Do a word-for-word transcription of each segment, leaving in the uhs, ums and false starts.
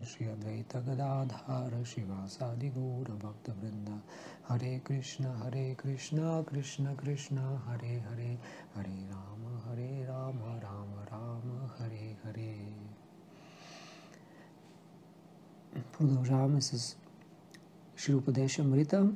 Shri Advaita Gadadhara Shivasadi Gaura Bhakta Vrinda Hare Krishna Hare Krishna Krishna Krishna Hare Hare Hare Rama Hare Rama Rama Rama Hare Hare. Продължаваме с Шри Упадеша Амрита.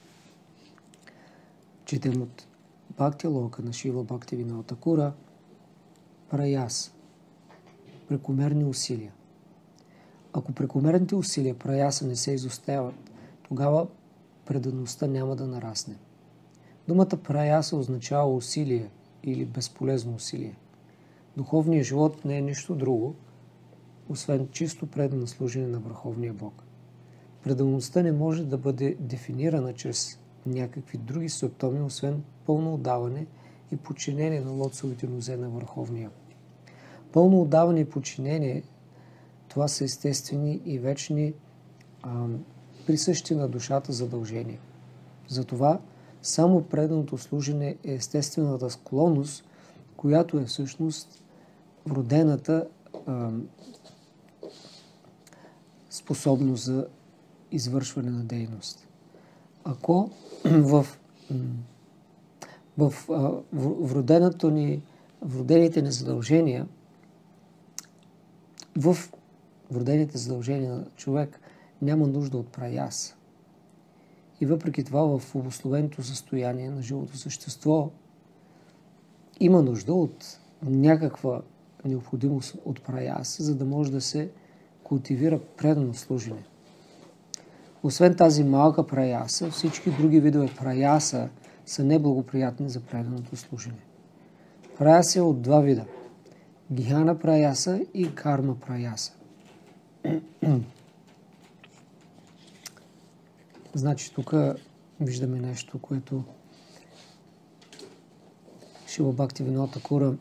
Четем от Бхакти Лока на Шила Бхактивинода Такура. Праяс. Прекомерни усилия. Ако прекомерните усилия, праяса, не се изостяват, тогава предаността няма да нарасне. Думата праяса означава усилие или безполезно усилие. Духовният живот не е нищо друго, освен чисто предано служене на Върховния Бог. Предаността не може да бъде дефинирана чрез някакви други симптоми, освен пълно отдаване и подчинение на лотосовите нозе на Върховния. Пълно отдаване и подчинение, това са естествени и вечни а, присъщи на душата задължения. Затова само преданото служене е естествената склонност, която е всъщност вродената а, способност за извършване на дейност. Ако в, в, в вроденото ни, вродените ни задължения, в вродените задължения на човек няма нужда от праяс. И въпреки това в обусловеното състояние на живото същество има нужда от някаква необходимост от праяс, за да може да се култивира предано служене. Освен тази малка праяса, всички други видове праяса са неблагоприятни за преданото служене. Праяса е от два вида. Гьяна праяса и карма праяса. Значи тук виждаме нещо, което Шила Бхактивинода Такура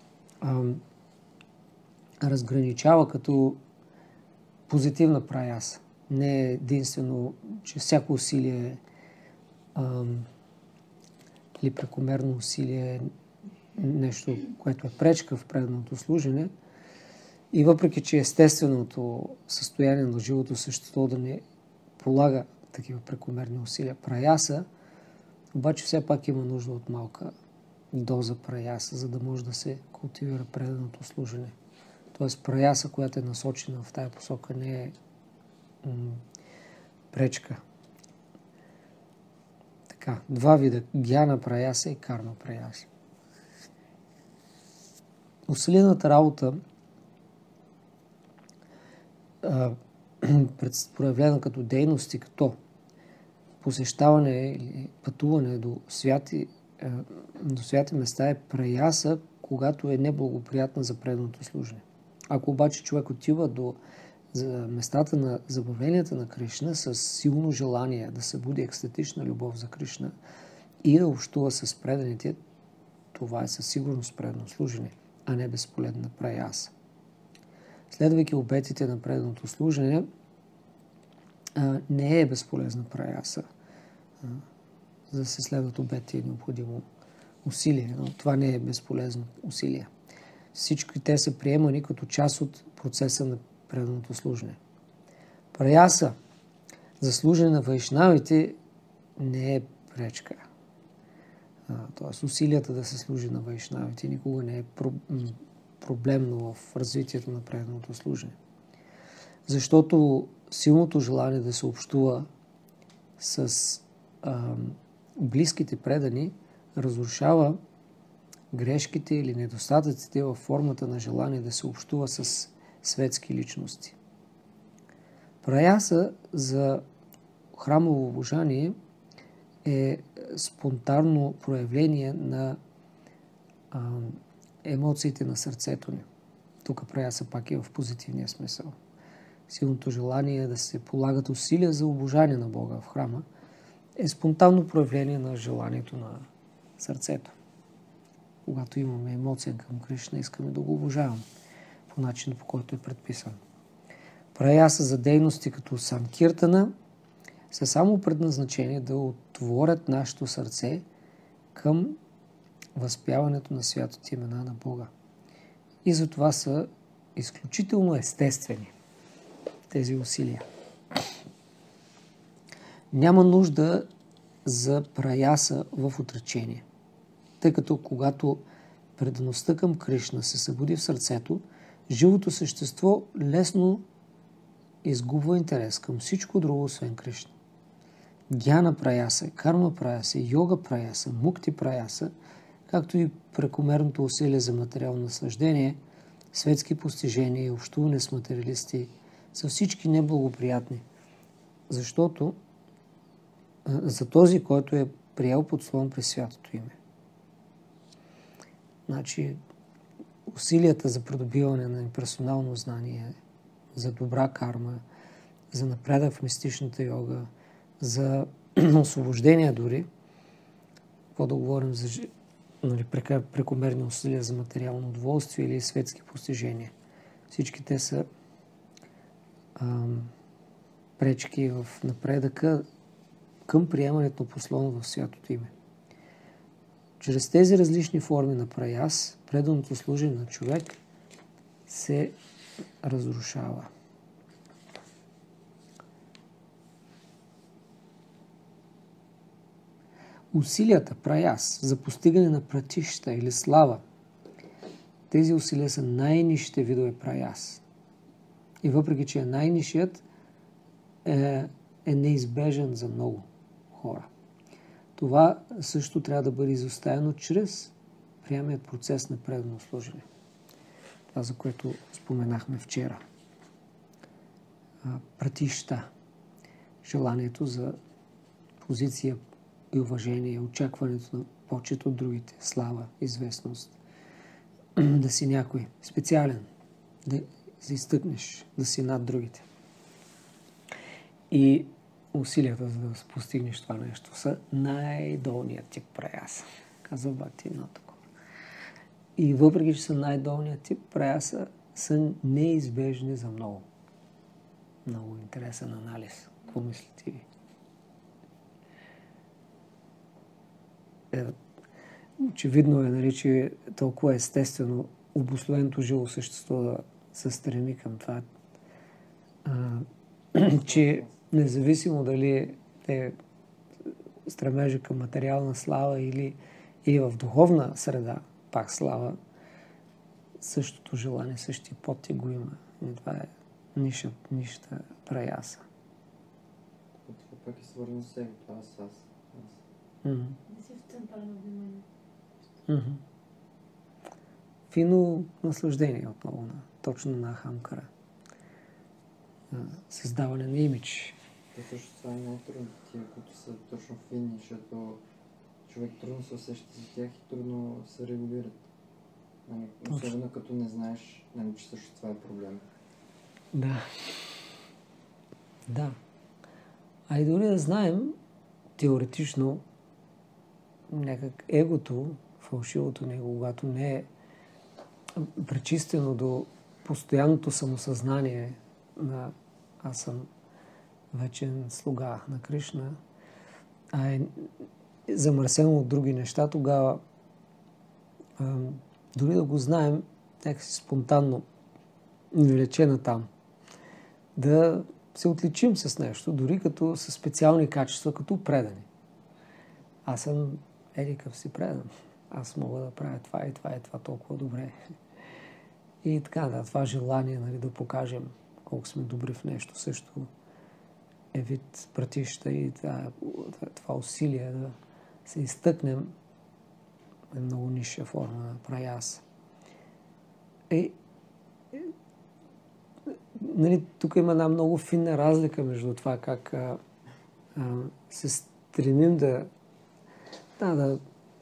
разграничава като позитивна праяса. Не е единствено, че всяко усилие ам, или прекомерно усилие е нещо, което е пречка в преданото служене. И въпреки, че естественото състояние на живото същество да не полага такива прекомерни усилия праяса, обаче все пак има нужда от малка доза праяса, за да може да се култивира преданото служене. Тоест праяса, която е насочена в тая посока, не е м- пречка. Така, два вида. Гьяна праяса и карма праяса. Усилената работа, проявлена като дейности, като посещаване или пътуване до святи, до святи места е праяса, когато е неблагоприятна за преданото служене. Ако обаче човек отива до за местата на забавленията на Кришна с силно желание да се буди екстатична любов за Кришна и да общува с преданите, това е със сигурност предано служене, а не безполезна праяса. Следвайки обетите на преданото служене, не е безполезна праяса. За да се следват обети е необходимо усилие, но това не е безполезно усилие. Всички те са приемани като част от процеса на преданото служене. Праяса за служене на вайшнавите не е пречка. Тоест усилията да се служи на вайшнавите никога не е проблемно в развитието на преданото служене. Защото силното желание да се общува с а, близките предани разрушава грешките или недостатъците във формата на желание да се общува с светски личности. Праяса за храмово обожание е спонтанно проявление на а, емоциите на сърцето ни. Тук праяса пак е в позитивния смисъл. Силното желание да се полагат усилия за обожание на Бога в храма е спонтанно проявление на желанието на сърцето. Когато имаме емоция към Кришна, искаме да го обожаваме по начина, по който е предписан. Праяса за дейности като санкиртана са само предназначени да отворят нашето сърце към възпяването на святите имена на Бога. И затова са изключително естествени. тези усилия. Няма нужда за праяса в отречение, тъй като когато предаността към Кришна се събуди в сърцето, живото същество лесно изгубва интерес към всичко друго, освен Кришна. Гяна праяса, карма праяса, йога праяса, мукти праяса, както и прекомерното усилие за материално наслаждение, светски постижения и общуване с материалисти са всички неблагоприятни, защото за този, който е приел подслон през святото име. Значи, усилията за придобиване на имперсонално знание, за добра карма, за напредък в мистичната йога, за освобождение дори, какво да говорим за нали, прекомерни усилия за материално удоволствие или светски постижения. Всички те са ам, пречки в напредъка към приемането на послон в святото име. Чрез тези различни форми на праяс, преданото служение на човек се разрушава. Усилията, праяс, за постигане на пратища или слава, тези усилия са най-нишите видове праяс. И въпреки, че е най-нишият, е, е неизбежен за много хора. Това също трябва да бъде изоставено чрез приемният процес на предано служение. Това, за което споменахме вчера. Пратища. Желанието за позиция и уважение, очакването на почет от другите, слава, известност. Да си някой специален, да се изтъкнеш, да си над другите. И усилията за да постигнеш това нещо са най-долният тип праяса, казва Бхактивинода Такур. И въпреки, че са най-долният тип праяса, са неизбежни за много. Много интересен анализ. Какво мислите ви? Е, очевидно е, нали, че толкова естествено обусловеното живо същество да се стреми към това, а, че независимо дали е стремежа към материална слава или, или в духовна среда, пак слава, същото желание, същия подтик го има. И това е ниша, нища праяса. Това пак е свързано с его. Това аз, аз. Не си в центъра на внимание. Mm-hmm. Фино наслаждение отново, на, точно на Ахамкара. Създаване на имидж. То също това е най-трудно. Тия, които са точно финни, защото човек трудно се усеща за тях и трудно се регулират. Нали, особено като не знаеш, нали, че също това е проблем. Да. Да. А и дори да знаем, теоретично, някак егото, фалшивото него, когато не е пречистено до постоянното самосъзнание на аз съм вечен слуга на Кришна, а е замърсено от други неща, тогава а, дори да го знаем, някакси спонтанно ни влече натам. Да се отличим с нещо, дори като със специални качества, като предани. Аз съм едикъв си предан. Аз мога да правя това и това и това толкова добре. И така, да, това желание, нали, да покажем колко сме добри в нещо, също е вид пратища и това, това усилие да се изтъкнем е много ниша форма на праяс. Е, е, нали, тук има една много финна разлика между това как а, а, се стремим да, да, да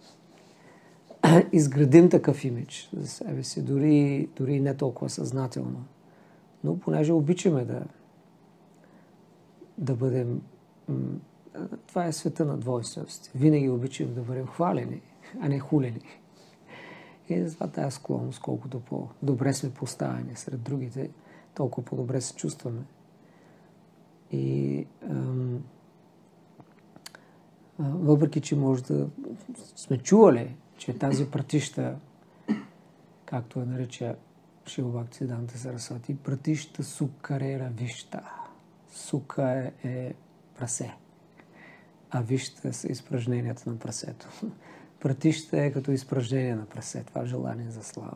изградим такъв имидж за себе си, дори, дори не толкова съзнателно. Но понеже обичаме да, да бъдем... Това е света на двойственост. Винаги обичаме да бъдем хвалени, а не хулени. И затова тази склонност, колкото по-добре сме поставени сред другите, толкова по-добре се чувстваме. И ам, въпреки, че може да сме чували, че тази пратища, както я нарича Шила Бхактисиданта Сарасвати, Пратишта Сукарера Вишта. Сука е, е прасе, а вишта са изпражненията на прасето. Пратишта е като изпражнение на прасе, това желание за слава.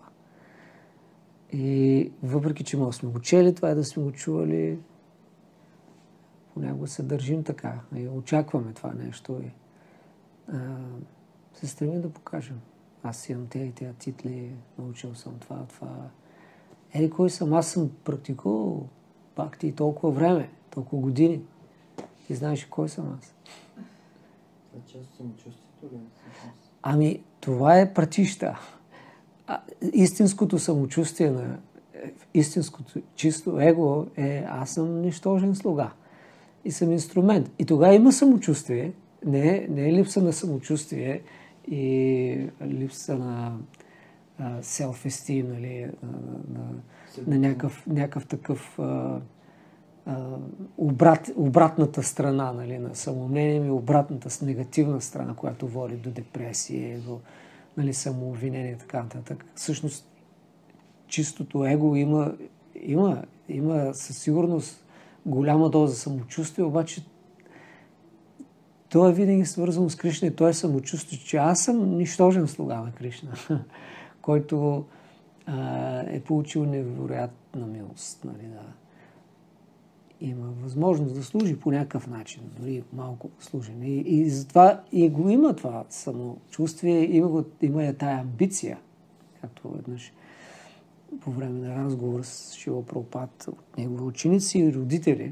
И въпреки, че може сме го чели, това е да сме го чували, понякога се държим така и очакваме това нещо и а, се стремим да покажем. Аз имам тези и тези титли, научил съм това, това. Ей, кой съм? Аз съм практикувал бхакти толкова време, толкова години. Ти знаеш кой съм аз. Това е част от самочувствието ли? Ами, това е пратишта. А, истинското самочувствие на истинското чисто его е аз съм нищожен слуга. И съм инструмент. И тогава има самочувствие. Не, не е липса на самочувствие и липса на self-esteem, нали, на, на, на някакъв, някакъв такъв а, а, обрат, обратната страна, нали, на самомнение ми, обратната с негативна страна, която води до депресия, до, нали, самообвинение и така нататък. Всъщност, чистото его има, има, има със сигурност голяма доза самочувствие, обаче то е винаги свързано с Кришна и то е самочувствие, че аз съм нищожен слуга на Кришна, който а, е получил невероятна милост. Нали, да. Има възможност да служи по някакъв начин, дори малко служене. И, и затова и го има това самочувствие, има, го, има я тая амбиция, както веднъж по време на разговор с Шила Прабхупад от негови ученици и родители.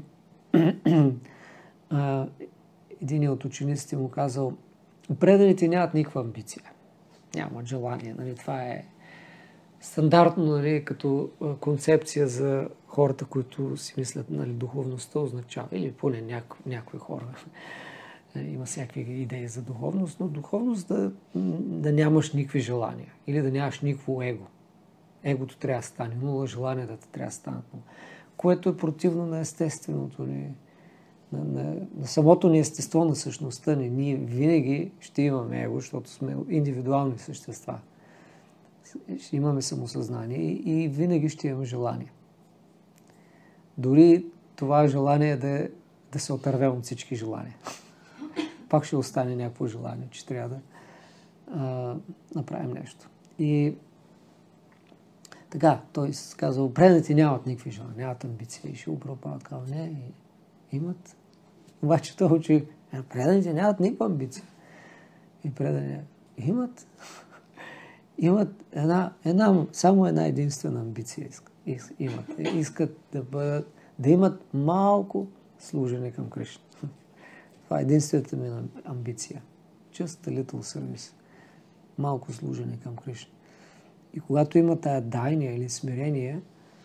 а, един от учениците му казал: преданите нямат никаква амбиция, нямат желание. Нали, това е стандартно, нали, като концепция за хората, които си мислят, нали, духовността означава, или поне няко, някои хора. Има всякакви идеи за духовност, но духовност да, да нямаш никакви желания или да нямаш никакво его. Егото трябва да стане нула, желанията трябва да станат нула, което е противно на естественото ни, на, на, на самото ни естество на същността ни. Ние винаги ще имаме его, защото сме индивидуални същества. Ще имаме самосъзнание и, и винаги ще имаме желание. Дори това желание да, е, да се отървем от всички желания. Пак ще остане някакво желание, че трябва да а, направим нещо. И така, той казва: преданите нямат никакви желания, нямат амбиции. И Шила Прабхупад казва: не, имат. Обаче той учи: преданите нямат никаква амбиция. И преданите имат. Имат една, една, само една единствена амбиция имат. Искат да бъдат, да имат малко служене към Кришна. Това е единствената ми амбиция. Just a little service. Малко служене към Кришна. И когато има тая дайния или смирение,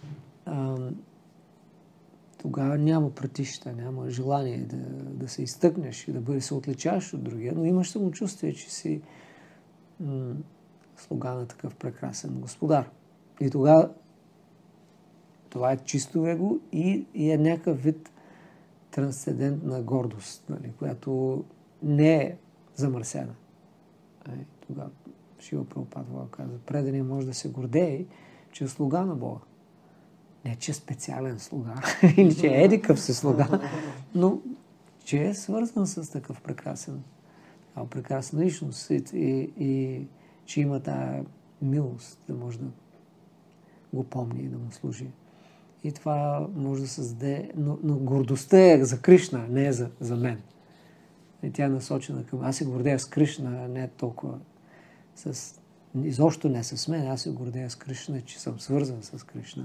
тогава няма пратища, няма желание да, да се изтъкнеш и да бъде се отличаваш от другия, но имаш самочувствие, че си м- слуга на такъв прекрасен господар. И тогава това е чисто его и, и е някакъв вид трансцендентна гордост, нали, която не е замърсена. Е, тогава Шила Прабхупад каза: преданият може да се гордее, че е слуга на Бога. Не, че е специален слуга, или че е едикъв се слуга, но че е свързан с такъв прекрасен, прекрасна личност и, и, и че има тая милост да може да го помни и да му служи. И това може да създаде... Но, но гордостта е за Кришна, не е за, за мен. И тя е насочена към... Аз се гордея с Кришна, не е толкова с... Изобщо не с мен, аз се гордея с Кришна, че съм свързан с Кришна.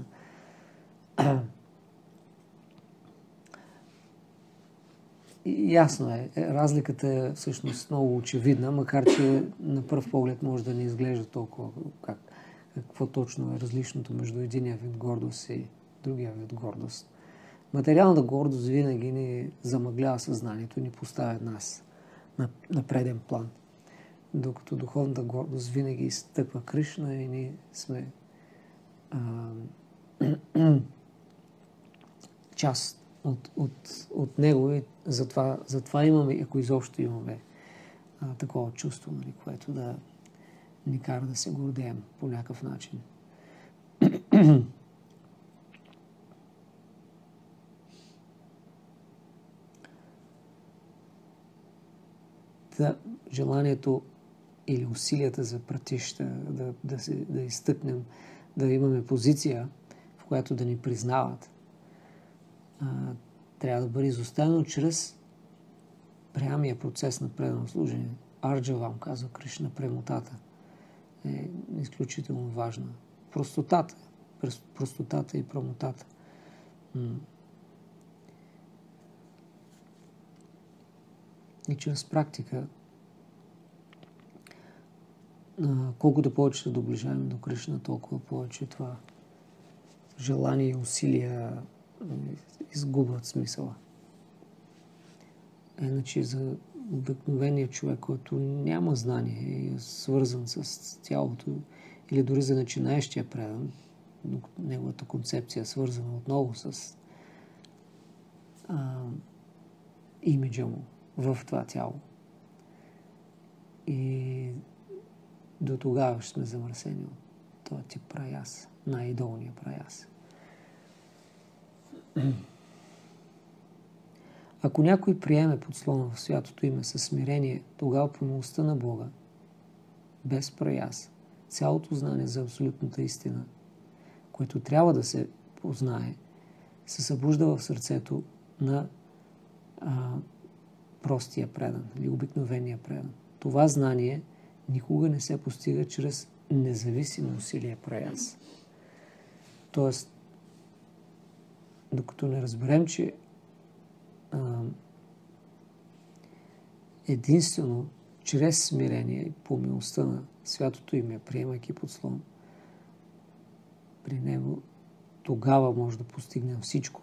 И ясно е, разликата е всъщност много очевидна, макар че на пръв поглед може да не изглежда толкова как, какво точно е различното между единия вид гордост и другия вид гордост. Материалната гордост винаги ни замъглява съзнанието, ни поставя нас на, на преден план. Докато духовната гордост винаги изтъква Кришна и ние сме а, част от, от, от него и затова, затова имаме, ако изобщо имаме а, такова чувство, нали, което да ни кара да се гордеем по някакъв начин. да, желанието или усилията за пратища, да, да, се, да изтъкнем, да имаме позиция, в която да ни признават, а, трябва да бъде изоставено чрез прямия процес на предано служение. Арджавам, казва Кришна, премотата е изключително важна. Простотата, простотата и прамотата. И чрез практика, колкото повече се доближаваме до Кришна, толкова повече това желание и усилия изгубват смисъла. Иначе за обикновения човек, който няма знание и е свързан с тялото, или дори за начинаещия предан, неговата концепция е свързана отново с а, имиджа му в това тяло. И до тогава ще сме замърсени от този тип праяс, най-долния праяс. Ако някой приеме подслона в святото име със смирение, тогава по милостта на Бога, без праяс, цялото знание за абсолютната истина, което трябва да се познае, се събужда в сърцето на а, простия предан или обикновения предан. Това знание никога не се постига чрез независимо усилие праяс. Тоест, докато не разберем, че а, единствено чрез смирение и по милостта на святото име, приемайки подслон, при него тогава може да постигнем всичко.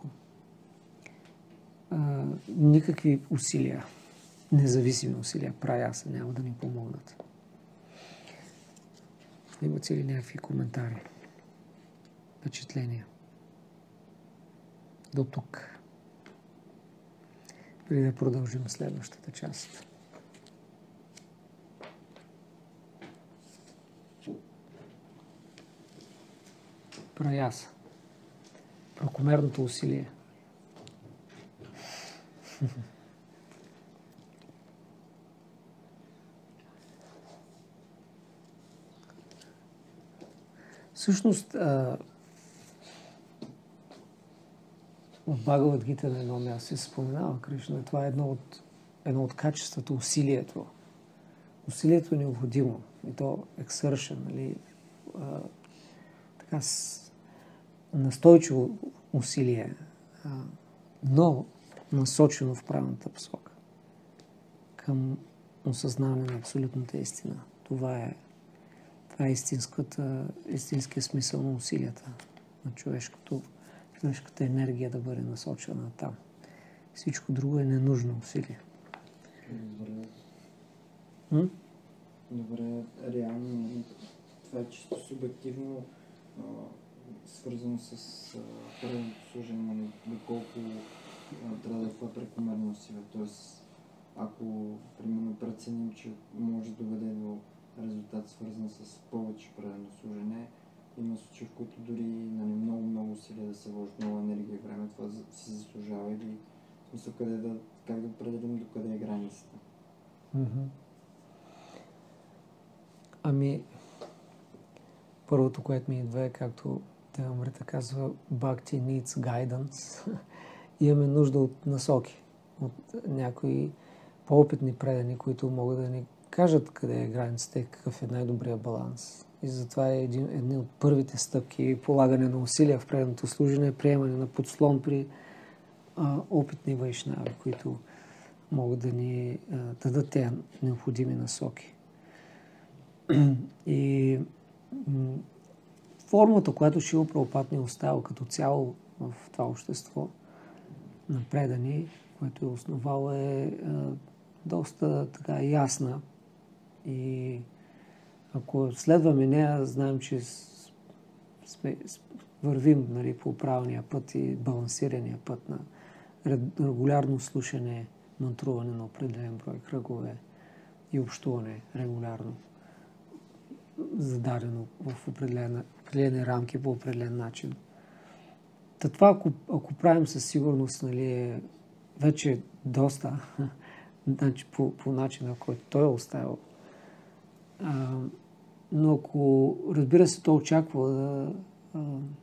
А, никакви усилия, независими усилия, праяса няма да ни помогнат. Имате ли някакви коментари, впечатления? До тук. Преди да продължим следващата част. Праяса. Прекомерното усилие. Всъщност, в Бхагавад Гита на едно място се споменава Кришна. Това е едно от, едно от качествата, усилието. Усилието е необходимо. И то exertion, нали? А, така с настойчиво усилие, а, но насочено в правилната посока към осъзнаване на абсолютната истина. Това е Това е истинската, истинския смисъл на усилията на човешкото, човешката енергия да бъде насочена там. Всичко друго е ненужно усилие. Добре. М? Добре, реално това е чисто субективно, а, свързано с първото служение, нали, доколко а, трябва да е това прекомерно усилие. Тоест, ако примерно преценим, че може да доведе до резултат, свързан с повече предано служене, има случаи, в които дори нали, много-много усилия да се вложат, много енергия и време, това си заслужава или в смисъл къде да, как да определим до къде е границата. Mm-hmm. Ами, първото, което ми идва е, както Девамрита казва, Bhakti needs guidance. Имаме нужда от насоки, от някои по-опитни предани, които могат да ни кажат къде е границата и какъв е най-добрият баланс. И затова е един, един от първите стъпки полагане на усилия в преданото служене, приемане на подслон при а, опитни вайшнави, които могат да ни а, дадат тези необходими насоки. И м- формата, която Шрила Прабхупад ни оставил като цяло в това общество на предани, което е основал, е а, доста така ясна. И ако следваме нея, знаем, че сме, вървим нали, по правилния път и балансирания път на регулярно слушане, мантруване на определен брой кръгове и общуване регулярно, зададено в определен, определени рамки по определен начин. Та това, ако, ако правим със сигурност, нали, е вече доста значи, по, по начина, който той е оставил. А, но ако, разбира се, той очаква да... А,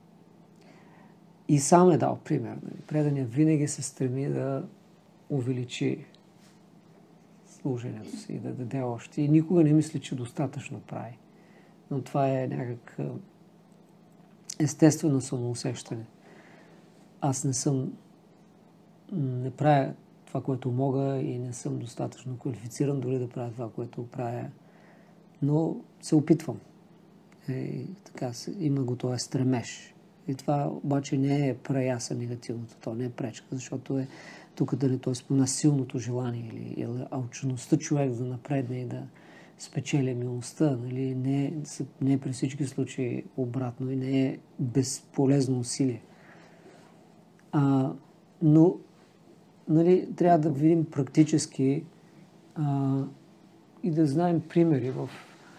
и сам е дал пример. Нали. Преданият винаги се стреми да увеличи служенето си, да даде още. И никога не мисли, че достатъчно прави. Но това е някак естествено самоусещане. Аз не съм, не правя това, което мога и не съм достатъчно квалифициран дори да правя това, което правя. Но се опитвам. И така, има го този стремеж. И това обаче не е праяса негативното, то не е пречка, защото е тук дали той спомена силното желание или, или алчността човек да напредне и да спечели милостта. Нали? Не, не е при всички случаи обратно и не е безполезно усилие. А, но нали, трябва да видим практически а, и да знаем примери в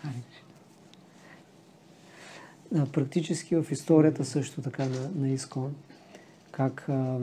а, практически в историята също така на, на Искон, как а,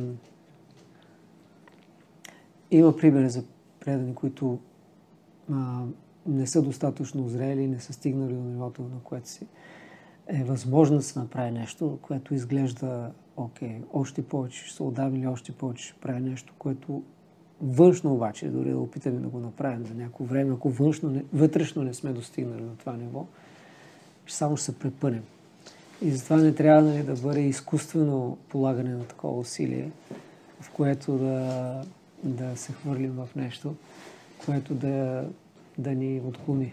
има примери за предани, които а, не са достатъчно зрели, не са стигнали до нивото, на което си е възможно да се направи нещо, което изглежда окей, още повече ще се отдам или още повече ще прави нещо, което външно обаче, дори да опитаме да го направим за някакво време, ако външно, не, вътрешно не сме достигнали до това ниво, ще само ще се препънем. И затова не трябва нали, да бъде изкуствено полагане на такова усилие, в което да, да се хвърлим в нещо, което да, да ни отклони.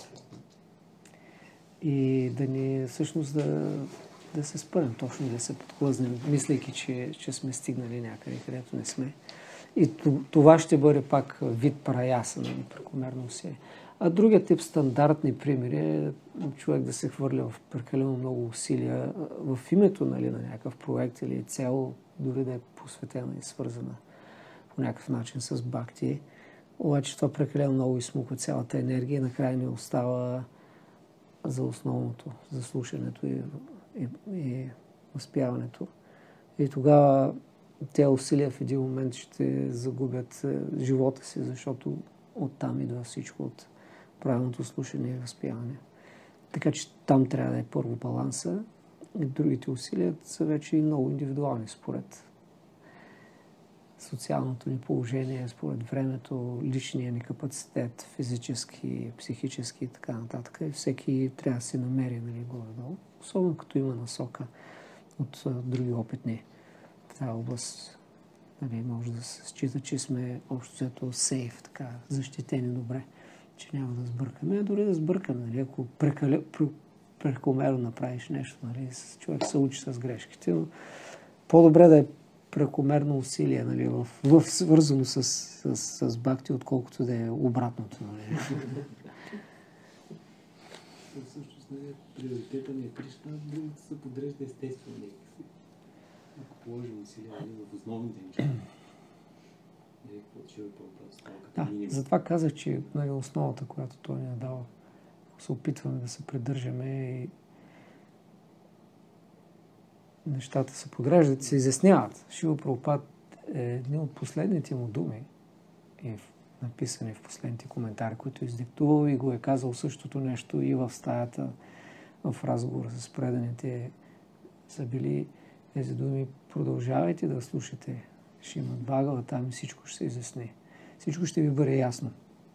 И да ни всъщност да, да се спънем, точно да се подхлъзнем, мислейки, че, че сме стигнали някъде, където не сме. И това ще бъде пак вид параяса, нали, прекомерно усилие. А другият тип стандартни примери е човек да се хвърля в прекалено много усилия в името нали, на някакъв проект или цел, дори да е посветена и свързана по някакъв начин с бхакти. Обаче това прекалено много изсмуква цялата енергия и накрая ни остава за основното, за слушането и, и, и възпяването. И тогава тези усилия в един момент ще загубят живота си, защото оттам идва всичко от правилното слушане и възпяване. Така че там трябва да е първо баланса и другите усилия са вече и много индивидуални според социалното ни положение, според времето, личния ни капацитет, физически, психически и така нататък. И всеки трябва да се намери нали, горе-долу, особено като има насока от а, други опитни в тази област. Нали, може да се счита, че сме общо взето сейф, така, защитени добре, че няма да сбъркаме, а дори да сбъркаме. Нали, ако прекале, прекомерно направиш нещо, нали, човек се учи с грешките, но по-добре да е прекомерно усилие, нали, в, в свързано с, с, с бхакти, отколкото да е обратното. Нали. Всъщност, нали, приоритета ни е Кришна, другите се подрежда естествено някакси. Ако положим усилия нали, в основните неща, нали, какво ще е по-просто Да, затова казах, че нали, основата, която той ни е дал, се опитваме да се придържаме и нещата се подреждат, се изясняват. Шила Прабхупад е един от последните му думи, е написани в последните коментари, които е издиктувал и го е казал същото нещо и в стаята, в разговора с преданите са били тези думи. Продължавайте да слушате Шримад Бхагаватам, всичко ще се изясни. Всичко ще ви бъде ясно.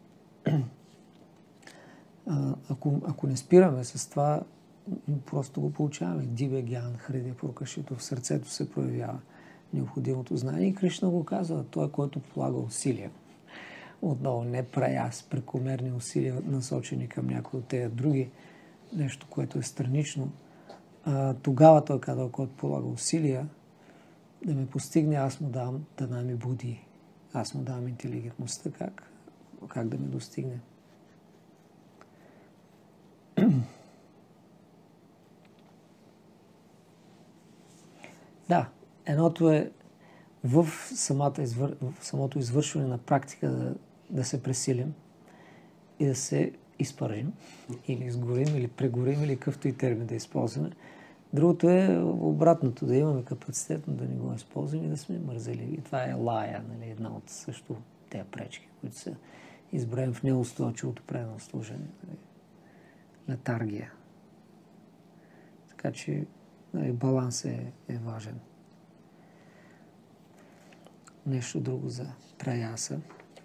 Ако, ако не спираме с това, просто го получаваме. Дивя гян, хриде прокашито, в сърцето се проявява необходимото знание. И Кришна го казва, той, който полага усилия. Отново не праяс, прекомерни усилия, насочени към някои от тези други, нещо, което е странично. А, тогава той казва, който полага усилия, да ме постигне, аз му дам да нами буди. Аз му дам интелигентността, как, как да ме достигне. Да, едното е в, самата извър... в самото извършване на практика да, да се пресилим и да се изпържим или изгорим, или прегорим, или какъвто и термин да използваме, Другото е обратното, да имаме капацитет, но да не го използваме и да сме мързели. И това е лая, нали, една от също тези пречки, които са изброени в неустойчивото предано служение. Нали, летаргия. Така че, нали, баланс е, е важен. Нещо друго за праяса.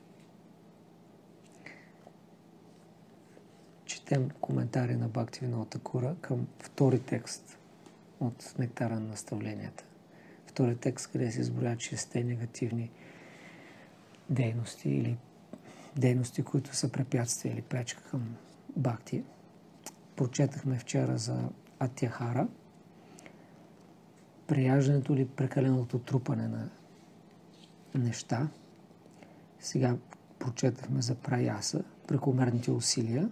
Четем коментари на Бхактивинода Такура към втори текст от Нектара на наставленията. Втори текст, къде се изброят шесте негативни дейности или дейности, които са препятствия или пречка към бхакти. Прочетахме вчера за атяхара, прияждането или прекаленото трупане на неща. Сега прочетахме за праяса, прекомерните усилия.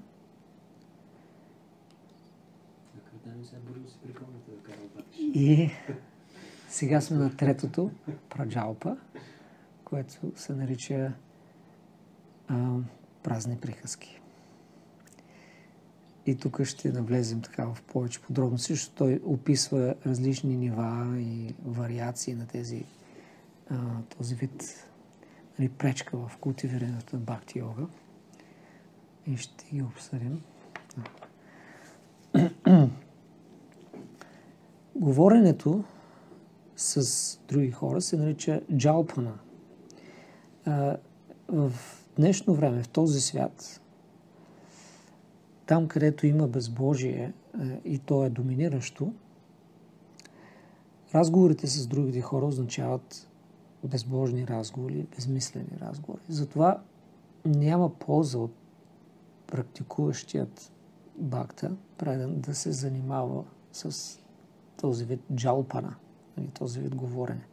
И сега сме на третото, праджалпа, което се нарича а, празни приказки. И тук ще навлезем така в повече подробности, защото той описва различни нива и вариации на тези, а, този вид, нали, пречка в култивирането на бхакти йога. И ще ги обсъдим. Говоренето с други хора се нарича джалпана. А, в днешно време, в този свят, там, където има безбожие и то е доминиращо, разговорите с другите хора означават безбожни разговори, безмислени разговори. Затова няма полза от практикуващият бхакта предан да се занимава с този вид джалпана, този вид говорене.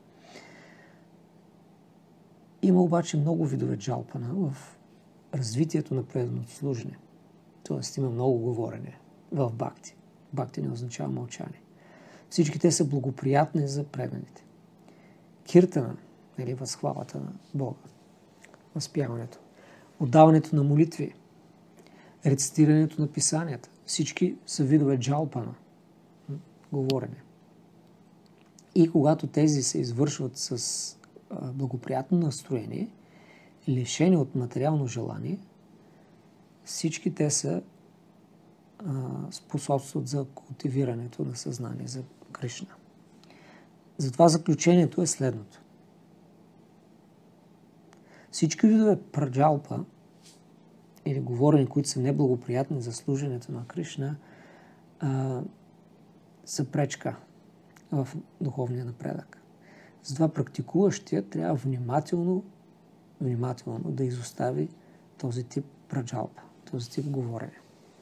Има обаче много видове джалпана в развитието на преданото служене. Тоест има много говорене в бхакти. Бхакти не означава мълчание. Всички те са благоприятни за преданите. Киртана, или възхвалата на Бога, възпяването, отдаването на молитви, рецитирането на писанията. Всички са видове джалпана, говорене. И когато тези се извършват с благоприятно настроение, лишени от материално желание, всички те са а, способстват за култивирането на съзнание за Кришна. Затова заключението е следното. Всички видове праджалпа или говорени, които са неблагоприятни за служенето на Кришна, а, са пречка в духовния напредък. Затова практикуващия трябва внимателно, внимателно да изостави този тип праджалпа, този тип говорене.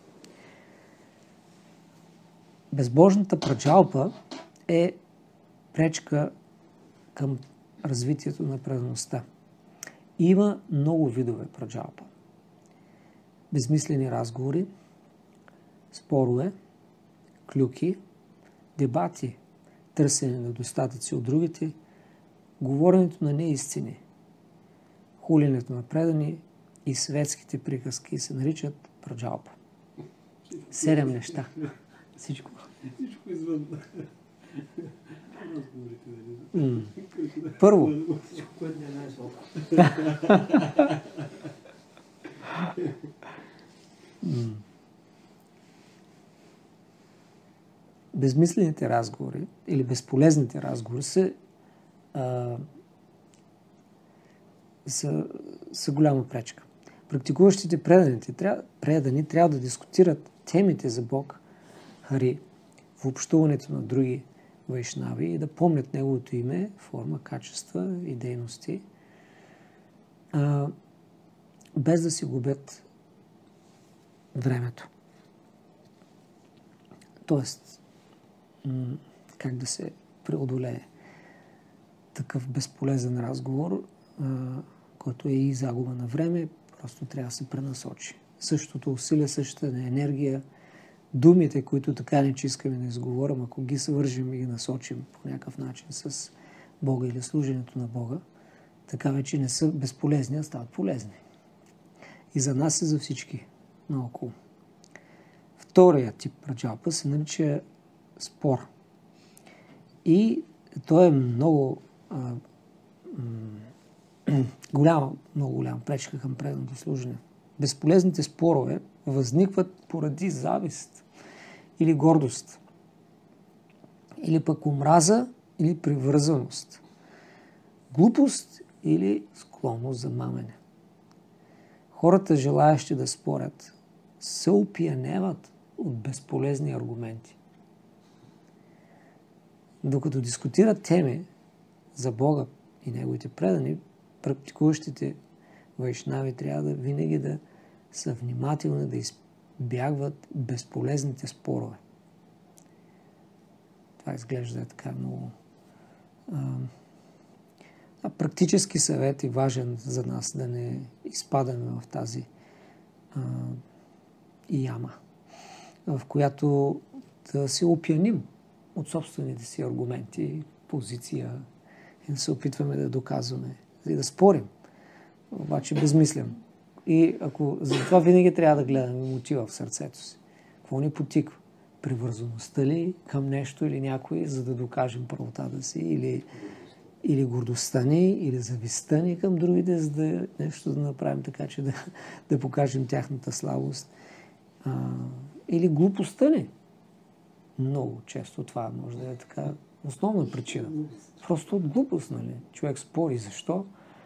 Безбожната праджалпа е пречка към развитието на предаността. Има много видове праджалпа. Безмислени разговори, спорове, клюки, дебати, търсене на достатъци от другите, говоренето на неистини, хуленето на предани и светските приказки се наричат праджалпа. Седем неща. Всичко. Всичко извън. Mm. Първо. Всичко, което не е най-слабо. Mm. Безмислените разговори или безполезните разговори са, а, са, са голяма пречка. Практикуващите преданите, трябва, предани трябва да дискутират темите за Бог, Хари, в общуването на други вайшнави и да помнят неговото име, форма, качества и дейности, а, без да си губят времето. Тоест, м- как да се преодолее такъв безполезен разговор, а, който е и загуба на време, просто трябва да се пренасочи. Същото усилие, същата енергия, думите, които така не че искаме да изговорим, ако ги свържим и ги насочим по някакъв начин с Бога или служенето на Бога, така вече не са безполезни, а стават полезни. И за нас и за всички наоколо. Вторият тип праджалпа се нарича спор И то е много а, м- голяма, много голяма пречка към преданото служене. Безполезните спорове възникват поради завист или гордост, или пък омраза или привързаност, глупост или склонност за мамене. Хората, желаящи да спорят, се опияневат от безполезни аргументи. Докато дискутират теми за Бога и Неговите предани, практикуващите вайшнави трябва да винаги да са внимателни, да избягват безполезните спорове. Това изглежда така много а, а практически съвет и важен за нас да не изпадаме в тази а, яма, в която да се опияним от собствените си аргументи, позиция и да се опитваме да доказваме и да спорим, обаче безмислено. И ако за това винаги трябва да гледаме мотива в сърцето си. Какво ни потиква? Привързаността ли към нещо или някой, за да докажем правотата си, или, или гордостта ни, или завистта ни към другите, за да нещо да направим така, че да, да покажем тяхната слабост. А, или глупостта ни. Много често това може да е така основна причина. Просто от глупост, нали? Човек спори защо.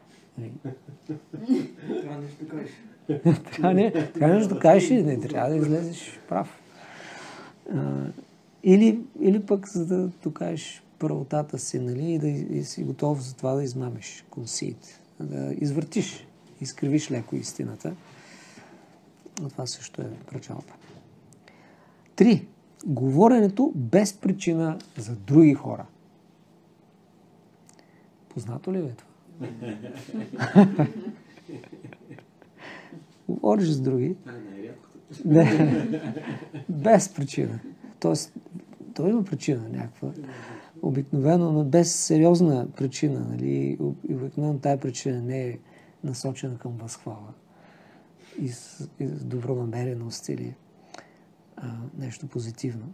Това нещо кажеш. Трябва не, трябва нещо да кажеш и не трябва да излезеш прав. А, или, или пък за да докажеш правотата си, нали, и да и си готов за това да измамиш консиите, да извъртиш, изкривиш леко истината. Но това също е пречалба. Три. Говоренето без причина за други хора. Познато ли е това? Говориш с други. Не. Без причина. Тоест, той има причина някаква. Обикновено, но без сериозна причина. Нали? Обикновено тая причина не е насочена към възхвала и с, и с добронамереност или а, нещо позитивно.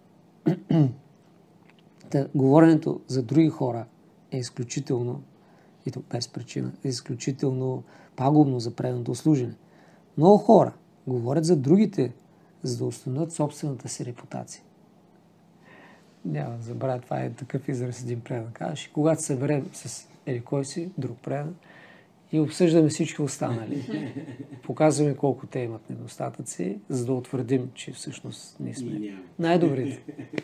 Та, говоренето за други хора е изключително, и то без причина, е изключително пагубно за преданото служене. Много хора говорят за другите, за да установят собствената си репутация. Няма да забравя, това е такъв израз един предан. Казваш, когато се съберем с еди кой си, друг предан, и обсъждаме всички останали. Показваме колко те имат недостатъци, за да утвърдим, че всъщност ние сме най-добрите.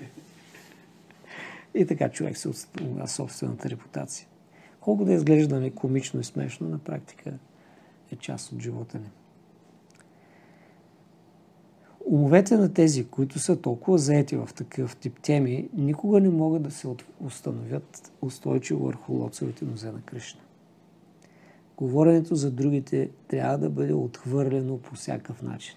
И така човек се отстъпва собствената репутация. Колко да изглежда комично и смешно, на практика е част от живота ни. Умовете на тези, които са толкова заети в такъв тип теми, никога не могат да се установят устойчиво върху лоцевите нозе на Кришна. Говоренето за другите трябва да бъде отхвърлено по всякакъв начин.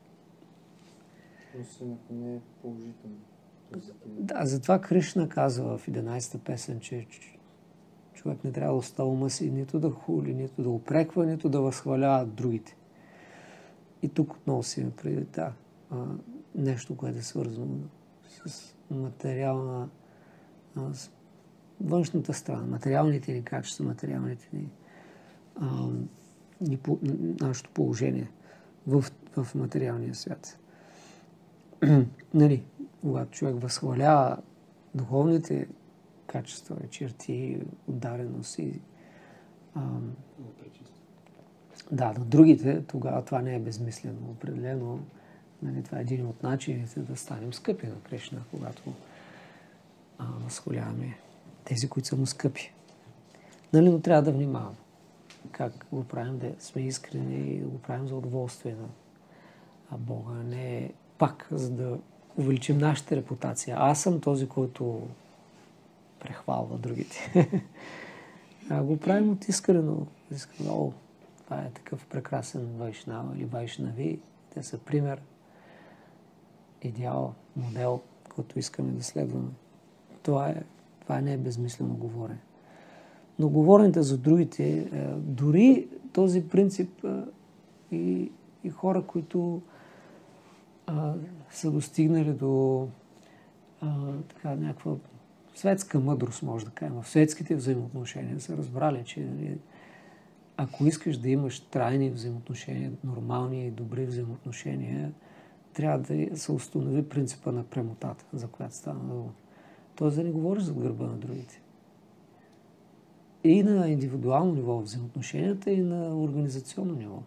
Освен ако не е положително. Да, затова Кришна казва в единайсета песен, че човек не трябва да оставя ума си нито да хули, нито да упреква, нито да възхвалява другите. И тук отново си има преди да, нещо, което е свързано с материална, а, с външната страна, материалните ни качества, материалните ни, а, ни по, нашето положение в, в материалния свят. Нали, когато човек възхвалява духовните качества, черти, отдареност и а, да, на другите, тогава това не е безмислено. Определено, нали, това е един от начините да станем скъпи на Кришна, когато а, възхваляваме тези, които са му скъпи. Нали, но трябва да внимаваме как го правим, да сме искрени и да го правим за удоволствие на Бога, не пак за да увеличим нашата репутация. Аз съм този, който прехвалва другите. А го правим от искрено. Искрено, о, това е такъв прекрасен вайшнава или вайшнави. Те са пример, идеал, модел, който искаме да следваме. Това, е, това не е безмислено говорене. Но говоренето за другите, дори този принцип и, и хора, които а, са достигнали до а, така, някаква светска мъдрост, може да кажем. В светските взаимоотношения са разбрали, че нали, ако искаш да имаш трайни взаимоотношения, нормални и добри взаимоотношения, трябва да се установи принципа на премотата, за която стана дума. Тоест да не говориш за гърба на другите. И на индивидуално ниво взаимоотношенията, и на организационно ниво.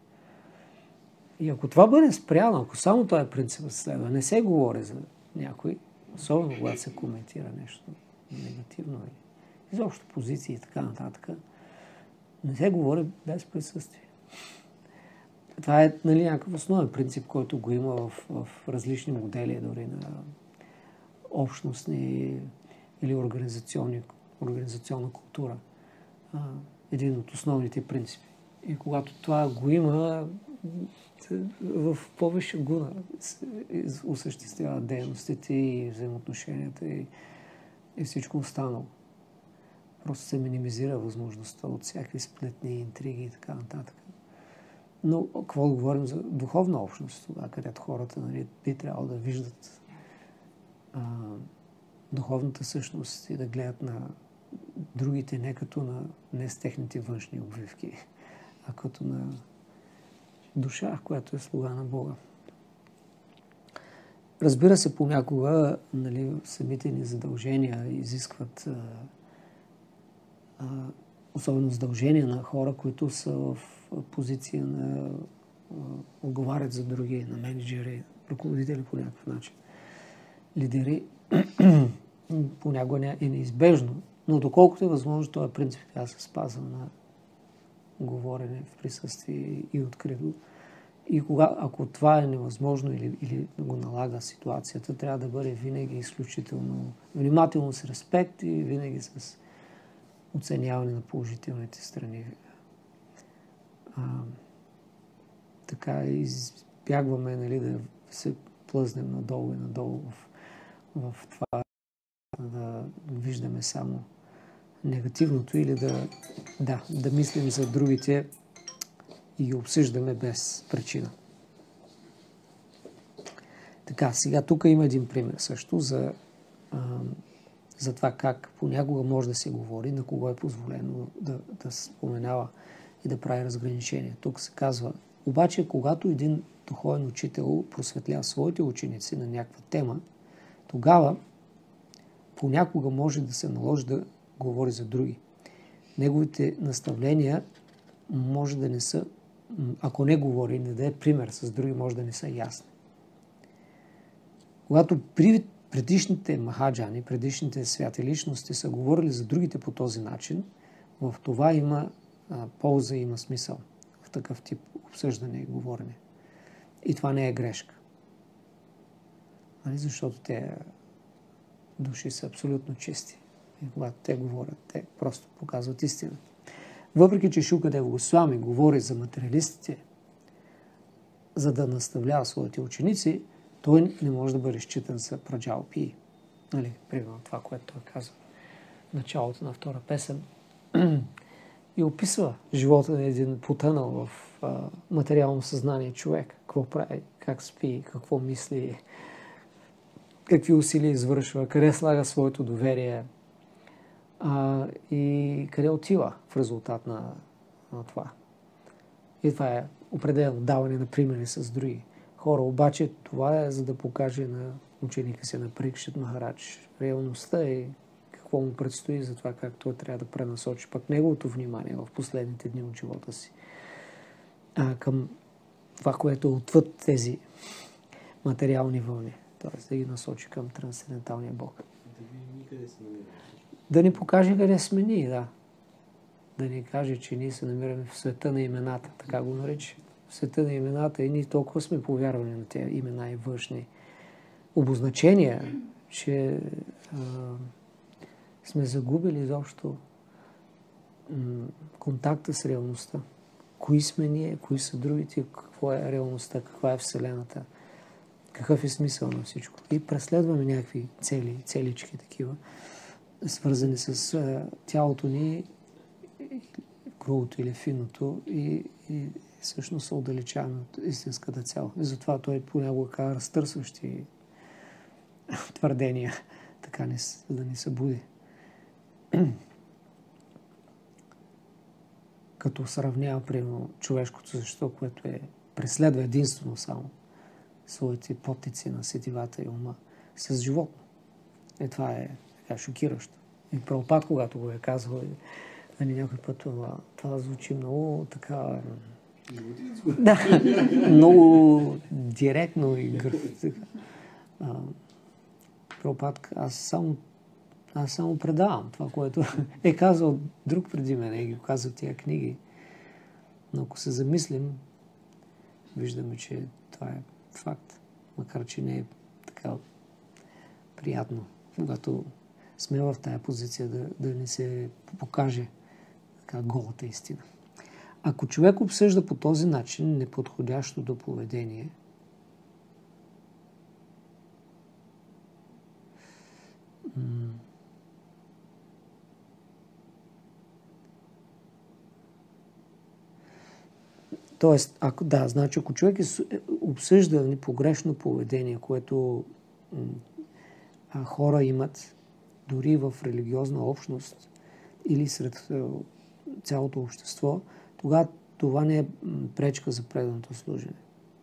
И ако това бъде спряно, ако само този принцип се следва, не се говори за някой, особено когато се коментира нещо негативно или изобщо позиции и така нататък, не се говори без присъствие. Това е нали, някакъв основен принцип, който го има в, в различни модели, дори на общностни или организационни, организационна култура. А, един от основните принципи. И когато това го има, в повече гуна осъществява дейностите и взаимоотношенията и, и всичко останало. Просто се минимизира възможността от всякакви сплетни, интриги и така нататък. Но какво да говорим за духовна общност, тогава, където хората нали, би трябвало да виждат а, духовната същност и да гледат на другите не като на не с техните външни обвивки, а като на душа, която е слуга на Бога. Разбира се, понякога нали, самите ни задължения изискват а, а, особено задължения на хора, които са в позиция на а, отговарят за други, на менеджери, ръководители по някакъв начин, лидери. Понякога е неизбежно, но доколкото е възможно, този принцип трябва да се спазва на говорене в присъствие и открито. И кога, ако това е невъзможно или, или го налага ситуацията, трябва да бъде винаги изключително внимателно с респект и винаги с оценяване на положителните страни. А, така избягваме нали, да се плъзнем надолу и надолу в, в това да виждаме само негативното или да, да, да мислим за другите и ги обсъждаме без причина. Така, сега тук има един пример също за, а, за това как понякога може да се говори, на кого е позволено да, да споменава и да прави разграничение. Тук се казва, обаче когато един духовен учител просветлява своите ученици на някаква тема, тогава понякога може да се наложи да говори за други. Неговите наставления може да не са, ако не говори, не даде пример с други, може да не са ясни. Когато при предишните махаджани, предишните святи личности са говорили за другите по този начин, в това има а, полза, има смисъл в такъв тип обсъждане и говорене. И това не е грешка. Нали? Защото те души са абсолютно чисти. И когато те говорят, те просто показват истината. Въпреки че Шукадева Госвами говори за материалистите, за да наставлява своите ученици, той не може да бъде считан за праджалпи. Нали, примерно това, което той казва в началото на втора песен. И описва живота на един потънал в а, материално съзнание човек. Какво прави, как спи, какво мисли, какви усилия извършва, къде слага своето доверие а, и къде отива в резултат на, на това. И това е определено даване на примери с други хора. Обаче това е за да покаже на ученика си на Парикшит Махарадж реалността и какво му предстои за това как той трябва да пренасочи пък неговото внимание в последните дни от живота си а, към това, което е отвъд тези материални вълни. Т.е. да ги насочи към трансценденталния Бог. Да ви никъде се намираме. Да ни покаже къде сме ние, да. Да ни каже, че ние се намираме в света на имената, така го нарича. В света на имената и ние толкова сме повярвани на тези имена и външни обозначения, че а, сме загубили изобщо м- контакта с реалността. Кои сме ние, кои са другите, какво е реалността, каква е Вселената, какъв е смисъл на всичко. И преследваме някакви цели, целички такива, свързани с а, тялото ни, грубото или финото и, и всъщност се отдалечаваме от истинската цел. И затова той понякога казва разтърсващи твърдения. така не, да не събуди. Като сравнява, примерно, човешкото същество, което е преследва единствено само своите потици на сетивата и ума с животно. И това е така шокиращо. И Прабхупад, когато го е казал, нали, някой път това, това звучи много така... Да, много директно и гръв. Прабхупад, аз само аз само предавам това, което е казал друг преди мен и го казал тия книги. Но ако се замислим, виждаме, че това е факт. Макар, че не е така приятно, когато сме в тая позиция да, да не се покаже така голата истина. Ако човек обсъжда по този начин неподходящото поведение, м- Тоест, ако, да, значи, ако човек е обсъжда погрешно поведение, което а, хора имат дори в религиозна общност или сред цялото общество, тогава това не е пречка за преданото служене.